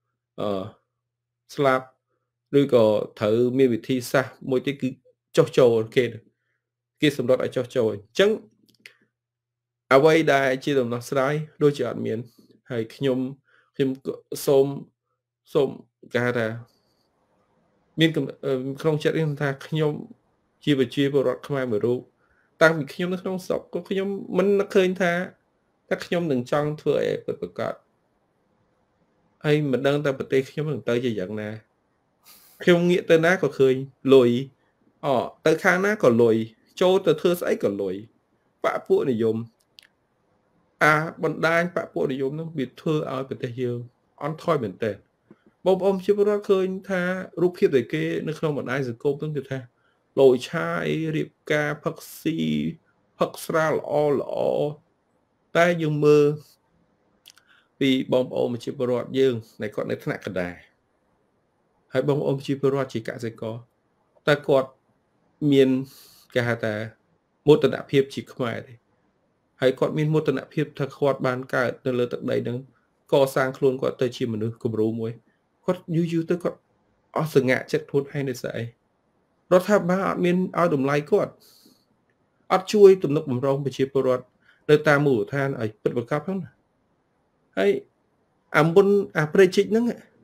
ស្លាប់ឬក៏ត្រូវមានវិធីសាស្ត្រមួយទៀតគឺចុះចូលគេសម្រាប់ឲ្យចុះចូលអញ្ចឹងអ្វីដែលជាដំណោះស្រាយដូចជាអត់មានហើយខ្ញុំសូមគេថាមានក្នុងចិត្តខ្ញុំថាខ្ញុំជាប្រជាពលរដ្ឋខ្មែរមួយរូបតាំងពីខ្ញុំនៅក្នុងស្រុកក៏ខ្ញុំមិនឃើញថាខ្ញុំនឹងចង់ធ្វើអីពិតប្រាកដហើយមិនដឹងតែប្រទេសខ្ញុំនឹងទៅជាយ៉ាងណាខ្ញុំងាកទៅណាក៏ឃើញលុយទៅខាងណាក៏លុយចូលទៅធ្វើស្អីក៏លុយបកពួកនិយមបណ្ដាញបកពួកនិយមនោះវាធ្វើឲ្យប្រទេសយើងអន់ថយមែនតើបងប្អូនជាពលរដ្ឋឃើញថារូបភាពដែលគេនៅក្នុងបណ្ដាញសង្គមនោះគឺថាលយឆាយរៀបការផឹកស៊ីផឹកស្រាល្អតែយើងមើលពីបងប្អូនជាពលរដ្ឋយើងដែលគាត់នៅថ្នាក់កណ្ដាលហើយបងប្អូនជាពលរដ្ឋជាកសិករតែគាត់មានគេហៅថាមោទនភាពជាខ្មែរទេហើយគាត់មានមោទនភាពថាគាត់បានកើតនៅលើទឹកដីហ្នឹងកសាងខ្លួនគាត់ទៅជាមនុស្សគំរូមួយគាត់យូរទៅគាត់អស់សង្ហាចិត្តខ្លួនឯងនៅស្អីរដ្ឋាភិបាលអត់មានឲ្យតម្លៃគាត់អត់ជួយទំនុកបំរុងប្រជាពលរដ្ឋនៅតាមមូលដ្ឋានឲ្យពិតប្រាកដផងណាហើយមុនប្រេជីកហ្នឹង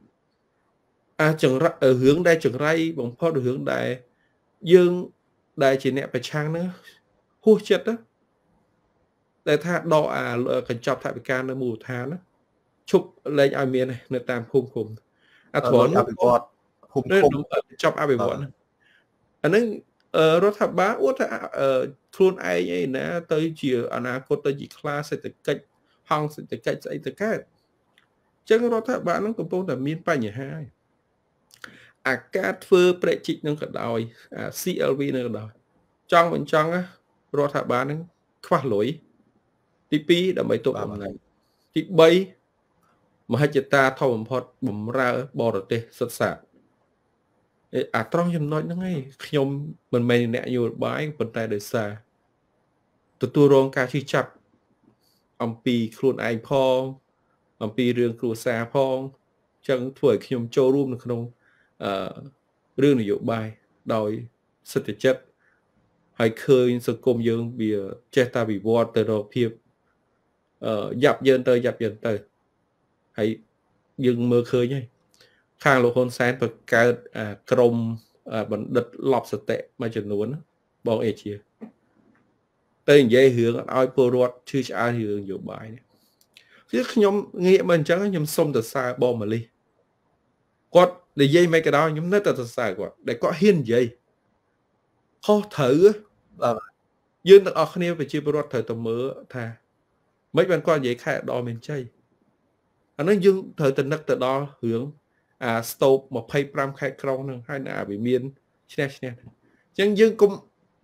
រឿងដែលចង្រៃបំផុតរឿងដែលយើងដែលជាអ្នកប្រឆាំងហ្នឹងហួសចិត្តដែលថាដកអាកញ្ចប់ថវិកានៅមូលដ្ឋានណាឈប់លែងឲ្យមាននៅតាមភូមិឃុំអាត្រង់អភិវឌ្ឍភូមិឃុំកញ្ចប់អភិវឌ្ឍអាហ្នឹងរដ្ឋាភិបាលអួតថាខ្លួនឯងអីណាទៅជាអនាគតទៅជាខ្លាសេដ្ឋកិច្ចហងសេដ្ឋកិច្ចស្អីទៅកើតអញ្ចឹងរដ្ឋាភិបាលហ្នឹងកំពុងតែមានបញ្ហាអាការធ្វើប្រេកជីកនឹងក៏ដោយCLV នឹងក៏ដោយចង់មិនចង់រដ្ឋាភិបាលហ្នឹងខ្វះលុយទី2ដើម្បីទប់អំណាចទី3មហិច្ឆតាធំបំផុតបំរើបរទេសសិក្សាអាត្រង់ចំណុចហ្នឹងឯងខ្ញុំមិនមែនអ្នកនយោបាយប៉ុន្តែដោយសារទទួលរងការជិះចាប់អំពីខ្លួនឯងផងអំពីរឿងគ្រួសារផងអញ្ចឹងធ្វើឲ្យខ្ញុំចូលរួមនៅក្នុងរឿងនយោបាយដោយសិទ្ធិចិត្តហើយឃើញសង្គមយើងវាចេះតែវិវត្តទៅរកភាពយ៉ាប់យ៉ឺនទៅហើយយើងមើលឃើញហើយខាងលោកហ៊ុនសែនបង្កើតក្រមបណ្ឌិតលបសតិមួយចំនួនបងអេជាទៅនិយាយរឿងអត់ឲ្យពលរដ្ឋឈឺឆ្អាលរឿងនយោបាយនេះគឺខ្ញុំងាកមកអញ្ចឹងខ្ញុំសុំទៅសើបងម៉ាលីគាត់និយាយមិនក៏ដោយខ្ញុំនៅតែសរសើរគាត់ដែលគាត់ហ៊ាននិយាយខុសត្រូវយើងទាំងអស់គ្នាប្រជាពលរដ្ឋត្រូវតែមើលថាមិនបានគាត់និយាយខែឧត្តរមានជ័យអានោះយើងត្រូវតែនឹកទៅដល់រឿងស្តូប25ខេត្តក្រុងហ្នឹងហើយនៅវិមានឈ្នះអញ្ចឹងយើងកុំ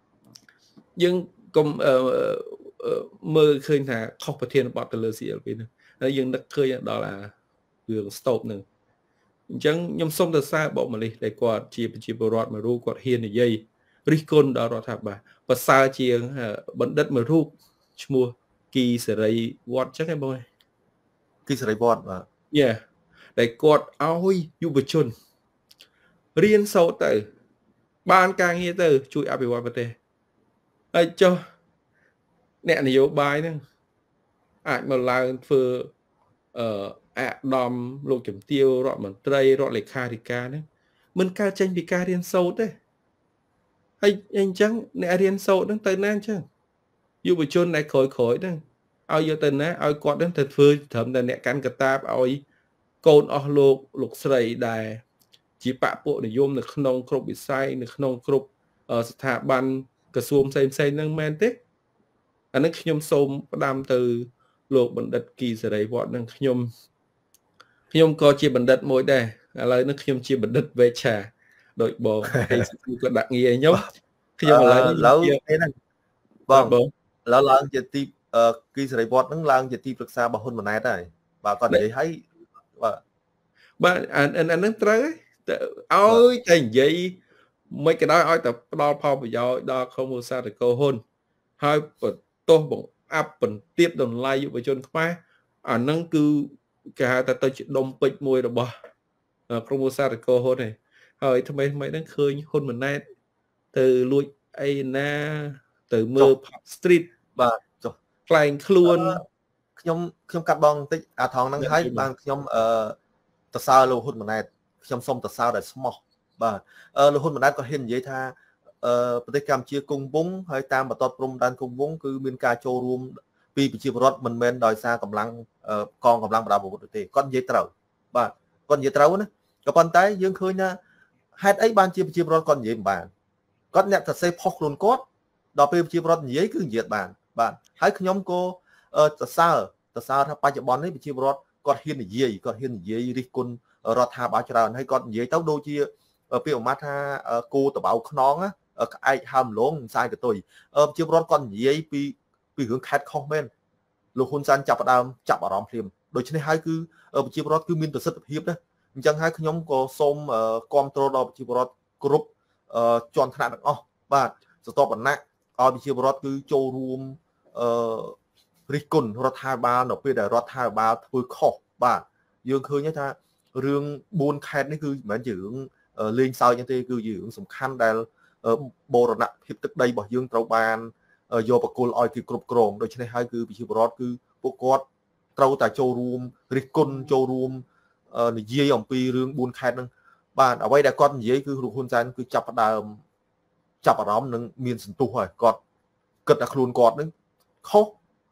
មើលឃើញថាខុសប្រធានបទទៅលើ CLP ហ្នឹងហើយយើងនឹកឃើញដល់រឿងស្តូបហ្នឹងអញ្ចឹងខ្ញុំសូមទៅសារបងម៉ាលីដែលគាត់ជាប្រជាពលរដ្ឋមួយរូបគាត់ហ៊ាននិយាយរិះគន់ដល់រដ្ឋាភិបាលប្រសើរជាងបណ្ឌិតមួយរូបឈ្មោះគីសេរីវត្តអញ្ចឹងឯងបងគីសេរីវត្តបាទដែលគាត់ឲ្យយុវជនរៀនសូត្រទៅបានការងារទៅជួយអភិវឌ្ឍប្រទេសហើយចុះអ្នកនយោបាយហ្នឹងអាចមកឡើងធ្វើអាដាមលោកជំទាវរដ្ឋមន្ត្រីរដ្ឋលេខាធិការហ្នឹងមិនកើតចេញពីការរៀនសូត្រទេហើយអញ្ចឹងអ្នករៀនសូត្រហ្នឹងទៅណាអញ្ចឹងយុវជនដែលក្រោយហ្នឹងឲ្យយកទៅណាឲ្យគាត់ហ្នឹងទៅធ្វើត្រឹមតែអ្នកកាន់កតាបឲ្យកូនអស់លោកស្រីដែលជាបពុនិយមនៅក្នុងគ្រប់វិស័យនៅក្នុងគ្រប់ស្ថាប័នក្រសួងផ្សេងហ្នឹងមែនទេអានេះខ្ញុំសូមផ្ដាំទៅលោកបណ្ឌិតគីសេរីវត្តនឹងខ្ញុំក៏ជាបណ្ឌិតមួយដែរឥឡូវនេះខ្ញុំជាបណ្ឌិតវេឆាដោយបងគាត់ដាក់ងារខ្ញុំឥឡូវហ្នឹងបងឡើងជាទីគីសេរីវត្តហ្នឹងឡើងជាទីប្រឹក្សារបស់ហ៊ុនម៉ាណែតហើយបាទគាត់និយាយឲ្យបាទអាហ្នឹងត្រូវឲ្យតែនិយាយមិនក៏ដោយឲ្យតែផ្ដល់ផលប្រយោជន៍ដល់ក្រុមឧស្សាហកម្មហ៊ុនហើយបន្ទោសបង្អាប់បន្ទាបតម្លៃយុវជនខ្មែរអាហ្នឹងគឺគេហៅថាទៅជាដុំពេជ្រមួយរបស់ក្រុមឧស្សាហកម្មហ៊ុនឯងហើយថ្មីហ្នឹងឃើញហ៊ុនម៉ាណែតទៅលួចអីណាទៅមើល street បាទចុះខ្លែងខ្លួនខ្ញុំកាត់បងបន្តិចអាថងហ្នឹងហើយបានខ្ញុំទៅសើលោកហ៊ុនម៉ាណែតខ្ញុំសូមទៅសើដោយស្មោះបាទលោកហ៊ុនម៉ាណែតក៏ហ៊ាននិយាយថាប្រទេសកម្ពុជាគង់វង្សហើយតាមបន្ទាត់ព្រំដែនគង់វង្សគឺមានការចូលរួមពីប្រជាពលរដ្ឋមិនមែនដោយសារកម្លាំងកងកម្លាំងប្រដាប់អាវុធទេគាត់និយាយត្រូវបាទគាត់និយាយត្រូវណាក៏ប៉ុន្តែយើងឃើញថាហេតុអីបានជាប្រជាពលរដ្ឋគាត់និយាយមិនបានគាត់អ្នកសរសេរផុសខ្លួនគាត់ដល់ពេលប្រជាពលរដ្ឋនិយាយគឺនិយាយបានបាទហើយខ្ញុំក៏សរសើរថាបច្ចុប្បន្ននេះប្រជាពលរដ្ឋគាត់ហ៊ាននិយាយរិះគន់រដ្ឋាភិបាលច្រើនហើយគាត់និយាយទៅដូចជាពាក្យអាម៉ាត់ថាគោតបៅខ្នងក្អែកហើមឡងផ្សាយកតុយប្រជាពលរដ្ឋគាត់និយាយពីរឿងខេត្តខុសមែនលោកហ៊ុនសែនចាប់អារម្មណ៍ភ្លាមដូច្នេះហើយគឺប្រជាពលរដ្ឋគឺមានប្រសិទ្ធភាពណាអញ្ចឹងហើយខ្ញុំក៏សូមគាំទ្រដល់ប្រជាពលរដ្ឋគ្រប់ជាន់ថ្នាក់ទាំងអស់បាទស្ទាប់បណ្ណៈឲ្យប្រជាពលរដ្ឋគឺចូលរួមរិះគន់រដ្ឋាភិបាលនៅពេលដែលរដ្ឋាភិបាលធ្វើខុសបាទយើងឃើញថារឿង4ខេត្តនេះគឺមិនមែនជារឿងលេងសើចទេគឺជារឿងសំខាន់ដែលបូរណភាពទឹកដីរបស់យើងត្រូវបានយកបកគលឲ្យគឺគ្រប់គ្រងដូច្នេះហើយគឺប្រជាពលរដ្ឋគឺពួកគាត់ត្រូវតែចូលរួមរិះគន់ចូលរួមនិយាយអំពីរឿង4ខេត្តហ្នឹងបាទអ្វីដែលគាត់និយាយគឺលោកហ៊ុនសែនគឺចាប់អារម្មណ៍និងមានសន្ទុះហើយគាត់គិតថាខ្លួនគាត់នឹងខុស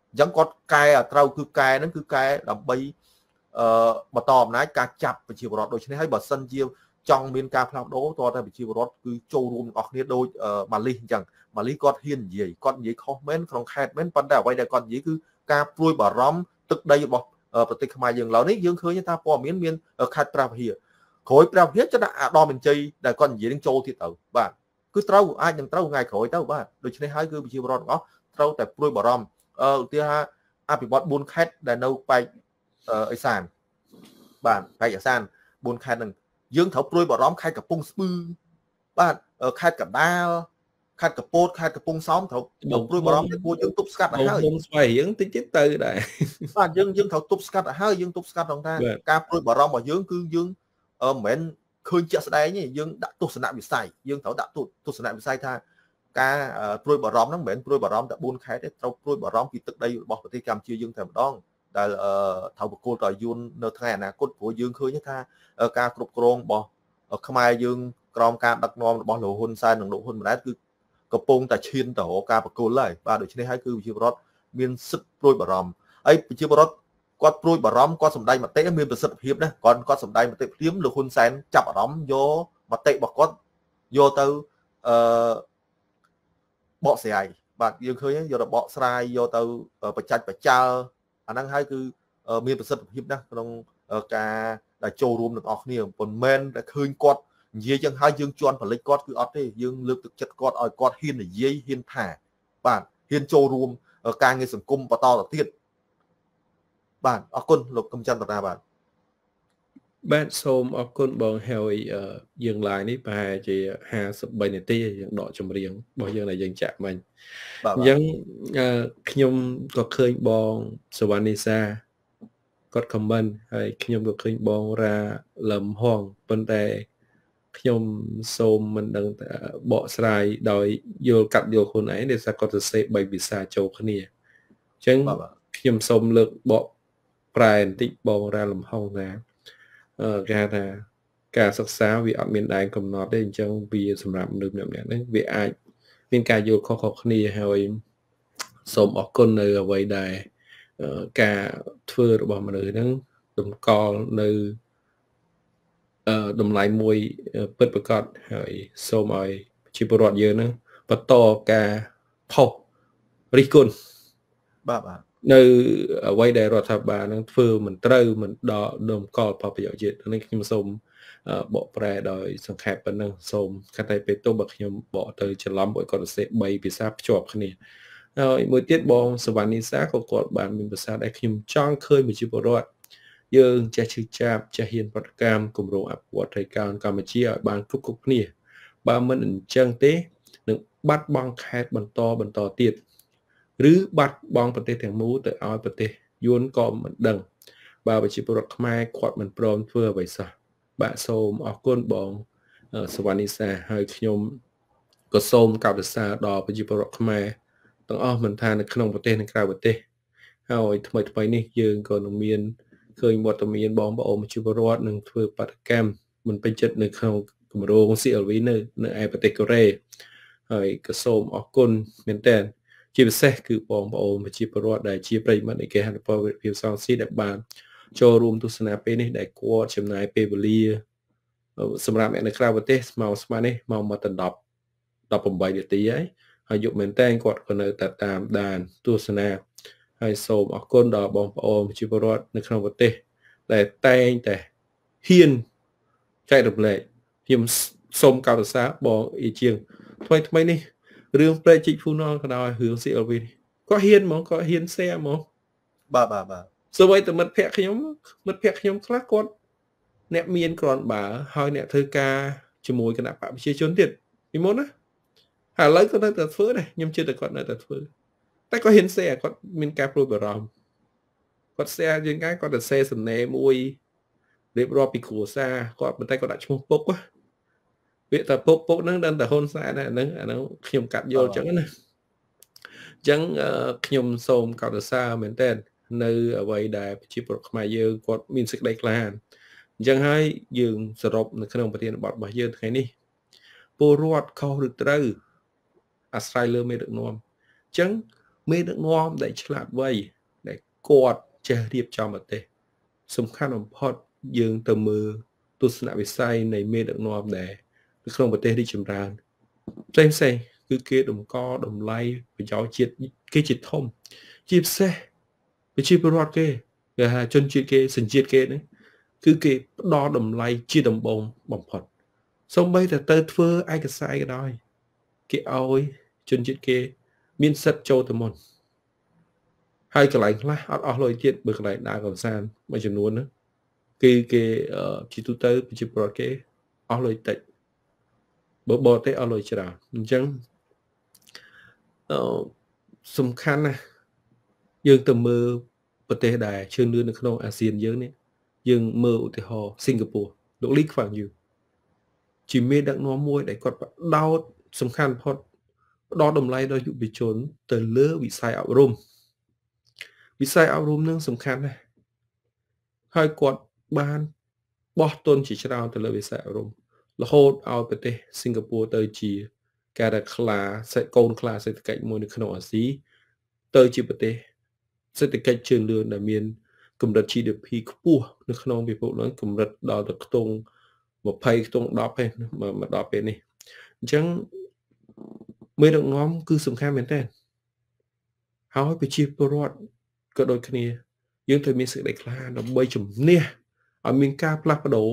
chẳng có cái trâu cứ cái nó cứ cái làm bay mà tòm nãy cá chập và chiều rọt đôi chân hay bờ sân chiều trong miền ca phao đố to ra bị chiều rọt cứ trâu rùm ọt nít đôi Mali chẳng Mali con hiền gì con gì comment không khai men pan đảo quay đây con gì cứ ca pruy bà róm tức đây bỏประเทศខ្មែរយើងឡើយនេះយើងឃើញថាព័ត៌មានខេត្តព្រះវិហារក្រោយព្រះវិហារចិត្តអាដមបញ្ជ័យដែលគាត់និយាយនឹងចូលទៀតទៅបាទគឺត្រូវអាចនឹងត្រូវថ្ងៃក្រោយទៅបាទដូច្នេះហើយគឺប្រជាពលរដ្ឋទាំងអស់ត្រូវតែព្រួយបារម្ភឧទាហរណ៍អភិវឌ្ឍ4ខេត្តដែលនៅប៉ែកអេសានបាទប៉ែកអេសាន4ខេត្តហ្នឹងយើងត្រូវព្រួយបារម្ភខេត្តកំពង់ស្ពឺបាទខេត្តកណ្ដាលខេត្តកពតខេត្តកំពង់សោមត្រូវព្រួយបារម្ភពួកយើងទប់ស្កាត់ឲ្យហើយខ្ញុំស្វែងរៀងតិចទៀតទៅដែរបាទយើងត្រូវទប់ស្កាត់ឲ្យហើយយើងទប់ស្កាត់ក្នុងថាការព្រួយបារម្ភរបស់យើងគឺយើងមិនមែនឃើញជាក់ស្ដែងទេយើងដាក់ទស្សនវិស័យយើងត្រូវដាក់ទស្សនវិស័យថាការព្រួយបារម្ភហ្នឹងមិនមែនព្រួយបារម្ភតែ4ខេត្តទេត្រូវព្រួយបារម្ភពីទឹកដីរបស់ប្រទេសកម្ពុជាយើងតែម្ដងដែលត្រូវបកគោលទៅយួននៅថ្ងៃអនាគតព្រោះយើងឃើញថាការគ្រប់គ្រងរបស់ខ្មែរយើងក្រោមការដឹកនាំរបស់លោកហ៊ុនសែននិងលោកហ៊ុនម៉ាណែតគឺកំពុងតែឈានទៅរកការបកគោលហើយបាទដូច្នេះហើយគឺប្រជាពលរដ្ឋមានសិទ្ធិព្រួយបារម្ភហើយប្រជាពលរដ្ឋគាត់ព្រួយបារម្ភគាត់សម្ដែងមតិមានប្រសិទ្ធភាពណាគាត់សម្ដែងមតិភ្លាមលោកហ៊ុនសែនចាប់អារម្មណ៍យកមតិរបស់គាត់យកទៅបកស្រាយបាទយើងឃើញយកទៅបកស្រាយយកទៅបច្ចេកបច្ចាល់អាហ្នឹងហើយគឺមានប្រសិទ្ធភាពណាស់ក្នុងការដែលចូលរួមទាំងអស់គ្នាមិនមែនតែឃើញគាត់និយាយចឹងហើយយើងជន់ផលិតគាត់គឺអត់ទេយើងលើកទឹកចិត្តគាត់ឲ្យគាត់ហ៊ាននិយាយហ៊ានថាបាទហ៊ានចូលរួមការងារសង្គមបន្តទៅទៀតបាទអរគុណលោកកឹមចន្ទរាបាទសូមអរគុណបងហើយយើងឡាយនេះប្រហែលជា53នាទីយើងដកចម្រៀងរបស់យើងដែលយើងចាក់មិញអញ្ចឹងខ្ញុំក៏ឃើញបងសវណ្ណនីសាគាត់ comment ហើយខ្ញុំក៏ឃើញបងរាលឹមហងប៉ុន្តែខ្ញុំសូមមិនដឹងថាបកស្រាយដោយយល់កាត់យល់ខ្លួនឯងដែលគាត់សរសេរ3ភាសាចូលគ្នាអញ្ចឹងខ្ញុំសូមលើកបកប្រែបន្តិចបងរាលឹមហងថាគេហៅថាការសិក្សាវាអត់មានដែនកំណត់ទេអញ្ចឹងវាសម្រាប់មនុស្សម្នាក់ៗហ្នឹងវាអាចមានការយល់ខុសៗគ្នាហើយសូមអរគុណនៅអ្វីដែលការធ្វើរបស់មនុស្សហ្នឹងតម្កល់នៅតម្លៃមួយពិតប្រាកដហើយសូមឲ្យប្រជាពលរដ្ឋយើងហ្នឹងបន្តការផុសរិះគន់បាទនៅអ្វីដែលរដ្ឋាភិបាលនឹងធ្វើមិនត្រូវមិនដល់តម្កល់ផលប្រយោជន៍ជាតិនេះខ្ញុំសូមបកប្រែដោយសង្ខេបប៉ុណ្ណឹងសូមកាត់តែពេលទៅបើខ្ញុំបកទៅច្រឡំឲ្យគាត់សរសេរ3ភាសាភ្ជាប់គ្នាហើយមួយទៀតបងសវណ្ណនីសាក៏គាត់បានមានភាសាដែលខ្ញុំចង់ឃើញប្រជាពលរដ្ឋយើងចេះឈឺចាប់ចេះហ៊ានប្រតិកម្មគម្រោងអភិវឌ្ឍកម្ពុជាឲ្យបានគ្រប់គ្នាបើមិនអញ្ចឹងទេនឹងបាត់បង់ខេត្តបន្តទៀតឬបាត់បង់ប្រទេសទាំងមូលទៅឲ្យប្រទេសយួនក៏មិនដឹងបើប្រជាពលរដ្ឋខ្មែរគាត់មិនព្រមធ្វើអ្វីសោះបាទសូមអរគុណបងសវណ្ណនីសាហើយខ្ញុំក៏សូមកោតសរសើរដល់ប្រជាពលរដ្ឋខ្មែរទាំងអស់មិនថានៅក្នុងប្រទេសនិងក្រៅប្រទេសហើយថ្មីនេះយើងក៏នឹងមានឃើញវត្តមានបងប្អូនប្រជាពលរដ្ឋនឹងធ្វើបាតកម្មមិនពេញចិត្តនៅក្នុងគម្រោង CLV នៅឯប្រទេសកូរ៉េហើយក៏សូមអរគុណមែនតើជាពិសេសគឺបងប្អូនប្រជាពលរដ្ឋដែលជាប្រិយមិត្តនៃគេហត្ថពលវិទ្យាសាស្ត្រស៊ីដែលបានចូលរួមទស្សនាពេលនេះដែលគាត់ចំណាយពេលវេលាសម្រាប់អ្នកនៅក្រៅប្រទេសមកស្មាននេះមកដល់18នាទីហើយយកមែនតើគាត់ក៏នៅតែតាមដានទស្សនាហើយសូមអរគុណដល់បងប្អូនប្រជាពលរដ្ឋនៅក្នុងប្រទេសដែលតែងតែហ៊ានចែករំលែកខ្ញុំសូមកោតសរសើរបងអ៊ីជាងថ្មីនេះរឿងប្រេជីកហ្វូណលក៏ដោយរឿង CLV គាត់ហ៊ានហ្មងគាត់ហ៊ាន share ហ្មងបាទសូម្បីតែមិត្តភ័ក្ដិខ្ញុំខ្លះគាត់អ្នកមានគ្រាន់បើហើយអ្នកធ្វើការជាមួយគណៈបកប្រជាជនទៀតពីមុនណាហើយឥឡូវគាត់នៅតែធ្វើដែរខ្ញុំជឿតែគាត់នៅតែធ្វើតែគាត់ហ៊ាន share គាត់មានការព្រួយបារម្ភគាត់ share ជាងកាយគាត់ទៅ share សំណេរមួយរៀបរាប់ពីគ្រួសារគាត់ប៉ុន្តែគាត់ដាក់ឈ្មោះពុកវាតែពុកហ្នឹងដល់តែហ៊ុនសែនអាហ្នឹងខ្ញុំកាត់យល់ចឹងណាអញ្ចឹងខ្ញុំសូមកោតសរសើរមែនតើនៅអ្វីដែលប្រជាពលរដ្ឋខ្មែរយើងគាត់មានសេចក្តីក្លាហានអញ្ចឹងហើយយើងសរុបនៅក្នុងប្រធានបទរបស់យើងថ្ងៃនេះពលរដ្ឋខុសឬត្រូវអាស្រ័យលើមេដឹកនាំអញ្ចឹងមេដឹកនាំដែលឆ្លាតវៃដែលគាត់ចេះរៀបចំប្រទេសសំខាន់បំផុតយើងទៅមើលទស្សនវិស័យនៃមេដឹកនាំដែលនៅក្នុងប្រទេសរីកចម្រើនផ្សេងគឺគេតម្កល់តម្លៃប្រយោជន៍ជាតិគេជាធំជាពិសេសប្រជាពលរដ្ឋគេគេហៅជនជាតិគេសញ្ជាតិគេហ្នឹងគឺគេផ្ដល់តម្លៃជាដំបូងបំផុតសូម្បីតែទៅធ្វើឯកសារក៏ដោយគេឲ្យជនជាតិគេមានសិទ្ធិចូលទៅមុនហើយកន្លែងខ្លះអត់អស់លុយទៀតបើកន្លែងដើរកំសាន្តមួយចំនួនហ្នឹងគឺគេជាទូទៅប្រជាពលរដ្ឋគេអស់លុយតិចបើបរទេសអស់លុយច្រើនអញ្ចឹងសំខាន់ណាស់យើងទៅមើលប្រទេសដែលឈានលឿននៅក្នុងអាស៊ានយើងនេះយើងមើលឧទាហរណ៍សិង្ហបុរីលោកលីខ្វាងយូជាមេដឹកនាំមួយដែលគាត់បដោតសំខាន់បំផុតផ្ដល់តម្លៃដល់យុវជនទៅលើវិស័យអប់រំនឹងសំខាន់ណាស់ហើយគាត់បានបោះទុនជាច្រើនទៅលើវិស័យអប់រំរហូតឲ្យប្រទេសសិង្ហបុរីទៅជាការដែលកូនខ្លាសេដ្ឋកិច្ចមួយនៅក្នុងអាស៊ីទៅជាប្រទេសសេដ្ឋកិច្ចជឿនលឿនដែលមានកម្រិត GDP ខ្ពស់នៅក្នុងពិភពលោកកម្រិតដល់ទៅខ្ទង់20ខ្ទង់10ឯងមកដល់ពេលនេះអញ្ចឹងមេដឹកនាំគឺសំខាន់មែនតើហើយប្រជាពលរដ្ឋក៏ដូចគ្នាយើងត្រូវមានសេចក្តីក្លាហានដើម្បីជំនះឲ្យមានការផ្លាស់ប្ដូរ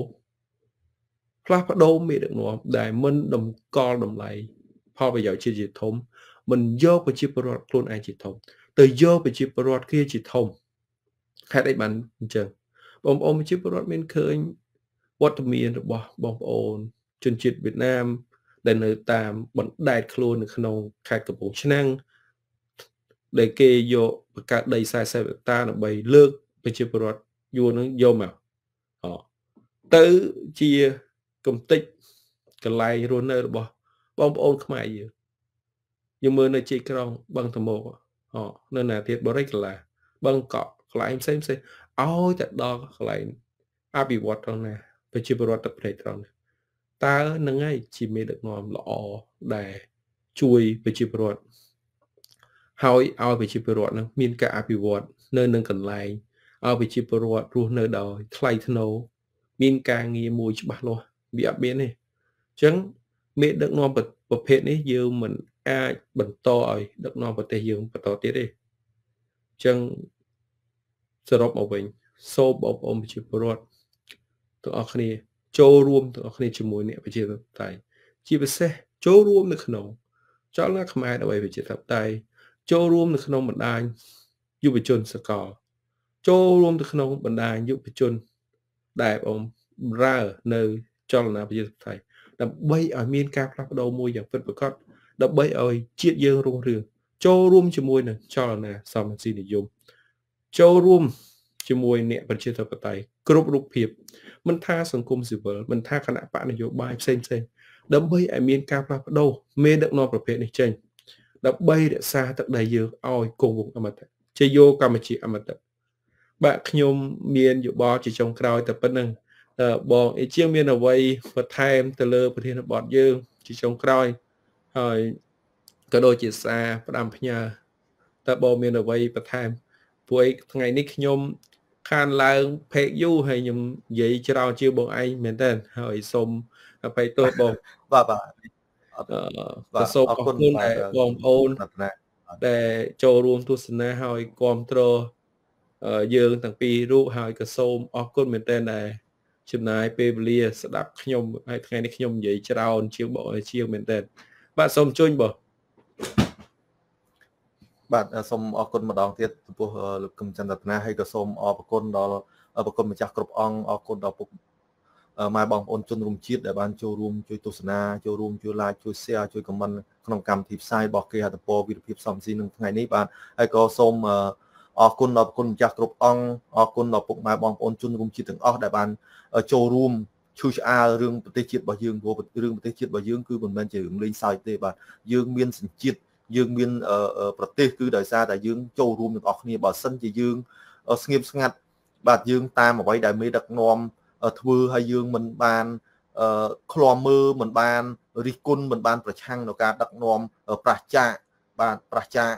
មេដឹកនាំដែលមិនតម្កល់តម្លៃផលប្រយោជន៍ជាតិជាធំមិនយកប្រជាពលរដ្ឋខ្លួនឯងជាធំទៅយកប្រជាពលរដ្ឋគេជាធំហេតុអីបានអញ្ចឹងបងប្អូនប្រជាពលរដ្ឋមានឃើញវត្តមានរបស់បងប្អូនជនជាតិវៀតណាមដែលនៅតាមបណ្ដែតខ្លួននៅក្នុងខេត្តកំពង់ឆ្នាំងដែលគេយកបង្កើតដី40ហិកតាដើម្បីលើកប្រជាពលរដ្ឋយួននឹងយកមកទៅជាកំតិចកន្លែងរស់នៅរបស់បងប្អូនខ្មែរយើងមើលនៅជ័យក្រុងបឹងតមោកនៅណាទៀតបរិយាកាសបឹងកក់កន្លែងផ្សេងឲ្យតែដល់កន្លែងអភិវឌ្ឍត្រង់ណាប្រជាពលរដ្ឋទឹកព្រៃត្រង់ណាតើនឹងឯងជាមេដឹកនាំល្អដែលជួយប្រជាពលរដ្ឋហើយឲ្យប្រជាពលរដ្ឋនឹងមានការអភិវឌ្ឍនៅនឹងកន្លែងឲ្យប្រជាពលរដ្ឋរស់នៅដោយថ្លៃថ្នូរមានការងារមួយច្បាស់លាស់វាអត់មានទេអញ្ចឹងមេដឹកនាំប្រភេទនេះយើងមិនអាចបន្តឲ្យដឹកនាំប្រទេសយើងបន្តទៀតទេអញ្ចឹងសរុបមកវិញសូមបងប្អូនប្រជាពលរដ្ឋទាំងអស់គ្នាចូលរួមទាំងអស់គ្នាជាមួយអ្នកប្រជាធិបតេយ្យជាពិសេសចូលរួមនៅក្នុងចលនាខ្មែរដើម្បីប្រជាធិបតេយ្យចូលរួមនៅក្នុងបណ្ដាញយុវជនសកលចូលរួមទៅក្នុងបណ្ដាញយុវជនដែលបងរើនៅចលនាប្រជាធិបតេយ្យដើម្បីឲ្យមានការផ្លាស់ប្ដូរមួយយ៉ាងពិតប្រាកដដើម្បីឲ្យជាតិយើងរុងរឿងចូលរួមជាមួយនឹងចលនាសមរម្យនិយមចូលរួមជាមួយអ្នកប្រជាធិបតេយ្យគ្រប់រូបភាពមិនថាសង្គមស៊ីវិលមិនថាគណៈបកនយោបាយផ្សេងដើម្បីឲ្យមានការផ្លាស់ប្ដូរមេដឹកនាំប្រភេទនេះចេញដើម្បីរក្សាទឹកដីយើងឲ្យគង់វង្សអមតៈជាយោកម្ពុជាអមតៈបាទខ្ញុំមានយោបល់ជាចុងក្រោយតែប៉ុណ្្នឹងបងអេជាងមានអ្វីបន្ថែមទៅលើប្រធានបទយើងជាចុងក្រោយហើយក៏ដូចជាសារផ្ដាំផ្ញើតើបងមានអ្វីបន្ថែមព្រោះថ្ងៃនេះខ្ញុំខានឡើងផេកយូហើយខ្ញុំនិយាយច្រើនជាងបងឯងមែនតើហើយសូមអភ័យទោសបងបាទសូមអរគុណដល់បងប្អូនដែលចូលរួមទស្សនាហើយគាំទ្រយើងទាំងពីររូបហើយក៏សូមអរគុណមែនតើដែលចំណាយពេលវេលាស្ដាប់ខ្ញុំហើយថ្ងៃនេះខ្ញុំនិយាយច្រើនជាងបងជាងមែនតើបាទសូមជួយបងបាទសូមអរគុណម្ដងទៀតចំពោះលោកកឹមចន្ទរត្នាហើយក៏សូមអរគុណដល់ប្រគុណម្ចាស់គ្រប់អង្គអរគុណដល់ពុកម៉ែបងប្អូនជនរួមជាតិដែលបានចូលរួមជួយទស្សនាចូលរួមជួយ like ជួយ share ជួយ comment ក្នុងកម្មវិធីផ្សាយរបស់គេហត្ថពរវិទ្យភាពសំស៊ីនឹងថ្ងៃនេះបាទហើយក៏សូមអរគុណដល់ប្រគុណម្ចាស់គ្រប់អង្គអរគុណដល់ពុកម៉ែបងប្អូនជនរួមជាតិទាំងអស់ដែលបានចូលរួមឈឺឆ្អាលរឿងប្រទេសជាតិរបស់យើងព្រោះរឿងប្រទេសជាតិរបស់យើងគឺមិនមែនជារឿងលេងសើចទេបាទយើងមានសញ្ជាតិយើងមានប្រទេសគឺដោយសារតែយើងចូលរួមទាំងអស់គ្នាបើសិនជាយើងស្ងៀមស្ងាត់បាទយើងតាមអ្វីដែលមេដឹកនាំធ្វើឲ្យយើងមិនបានឃ្លាំមើលមិនបានរិះគន់មិនបានប្រឆាំងនៅការដឹកនាំប្រឆាចបាទប្រឆាច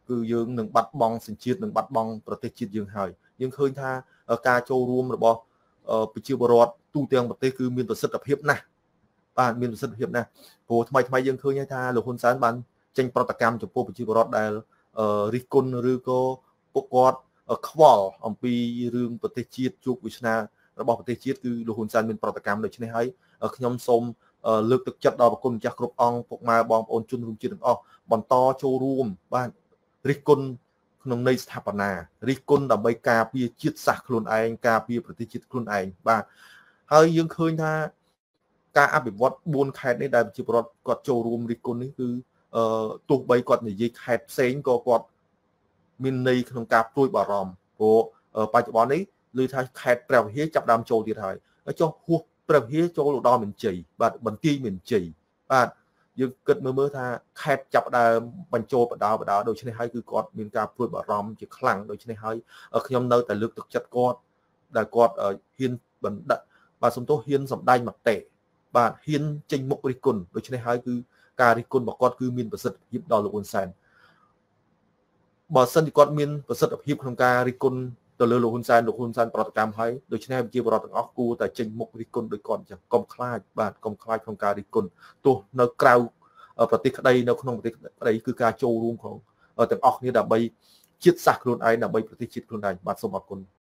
គឺយើងនឹងបាត់បង់សញ្ជាតិនឹងបាត់បង់ប្រទេសជាតិយើងហើយយើងឃើញថាការចូលរួមរបស់ប្រជាពលរដ្ឋទូទាំងប្រទេសគឺមានប្រសិទ្ធភាពណាស់បាទមានប្រសិទ្ធភាពណាស់ព្រោះថ្មីយើងឃើញថាលោកហ៊ុនសែនបានចេញប្រតិកម្មចំពោះប្រជាពលរដ្ឋដែលរិះគន់ឬក៏ពួកគាត់ខ្វល់អំពីរឿងប្រទេសជាតិជោគវាសនារបស់ប្រទេសជាតិគឺលោកហ៊ុនសែនមានប្រតិកម្មដូច្នេះហើយខ្ញុំសូមលើកទឹកចិត្តដល់ប្រគុណម្ចាស់គ្រប់អង្គពុកម៉ែបងប្អូនជនរួមជាតិទាំងអស់បន្តចូលរួមបាទរិះគន់ក្នុងន័យស្ថាបនារិះគន់ដើម្បីការពារជាតិសាសន៍ខ្លួនឯងការពារប្រទេសជាតិខ្លួនឯងបាទហើយយើងឃើញថាការអភិវឌ្ឍ4ខេត្តនេះដែលប្រជាពលរដ្ឋគាត់ចូលរួមរិះគន់នេះគឺទោះបីគាត់និយាយខេត្តផ្សេងក៏គាត់មានន័យក្នុងការព្រួយបារម្ភព្រោះបច្ចុប្បន្ននេះឮថាខេត្តព្រះវិហារចាប់ដើមចូលទៀតហើយចុះហួសព្រះវិហារចូលដល់មានជ័យបាទបន្ទាយមានជ័យបាទយើងគិតមើលថាខេត្តចាប់ដើមបញ្ចូលបដោដូច្នេះហើយគឺគាត់មានការព្រួយបារម្ភជាខ្លាំងដូច្នេះហើយខ្ញុំនៅតែលើកទឹកចិត្តគាត់ដែលគាត់ហ៊ានបណ្ដាក់បាទសំទោសហ៊ានសម្ដែងមតិបាទហ៊ានចេញមុខរិះគន់ដូច្នេះហើយគឺការរិះគន់របស់គាត់គឺមានប្រសិទ្ធភាពដល់លោកហ៊ុនសែនបើសិនជាគាត់មានប្រសិទ្ធភាពក្នុងការរិះគន់ទៅលើលោកហ៊ុនសែនប្រតិកម្មហើយដូច្នេះប្រជាពលរដ្ឋទាំងអស់គួរតែចេញមុខរិះគន់ដោយគាត់អញ្ចឹងកុំខ្លាចបាទកុំខ្លាចក្នុងការរិះគន់ទោះនៅក្រៅប្រទេសក្តីនៅក្នុងប្រទេសក្តីគឺការចូលរួមของទាំងអស់គ្នាដើម្បីជាតិសាសន៍ខ្លួនឯងដើម្បីប្រទេសជាតិខ្លួនឯងបាទសូមអរគុណ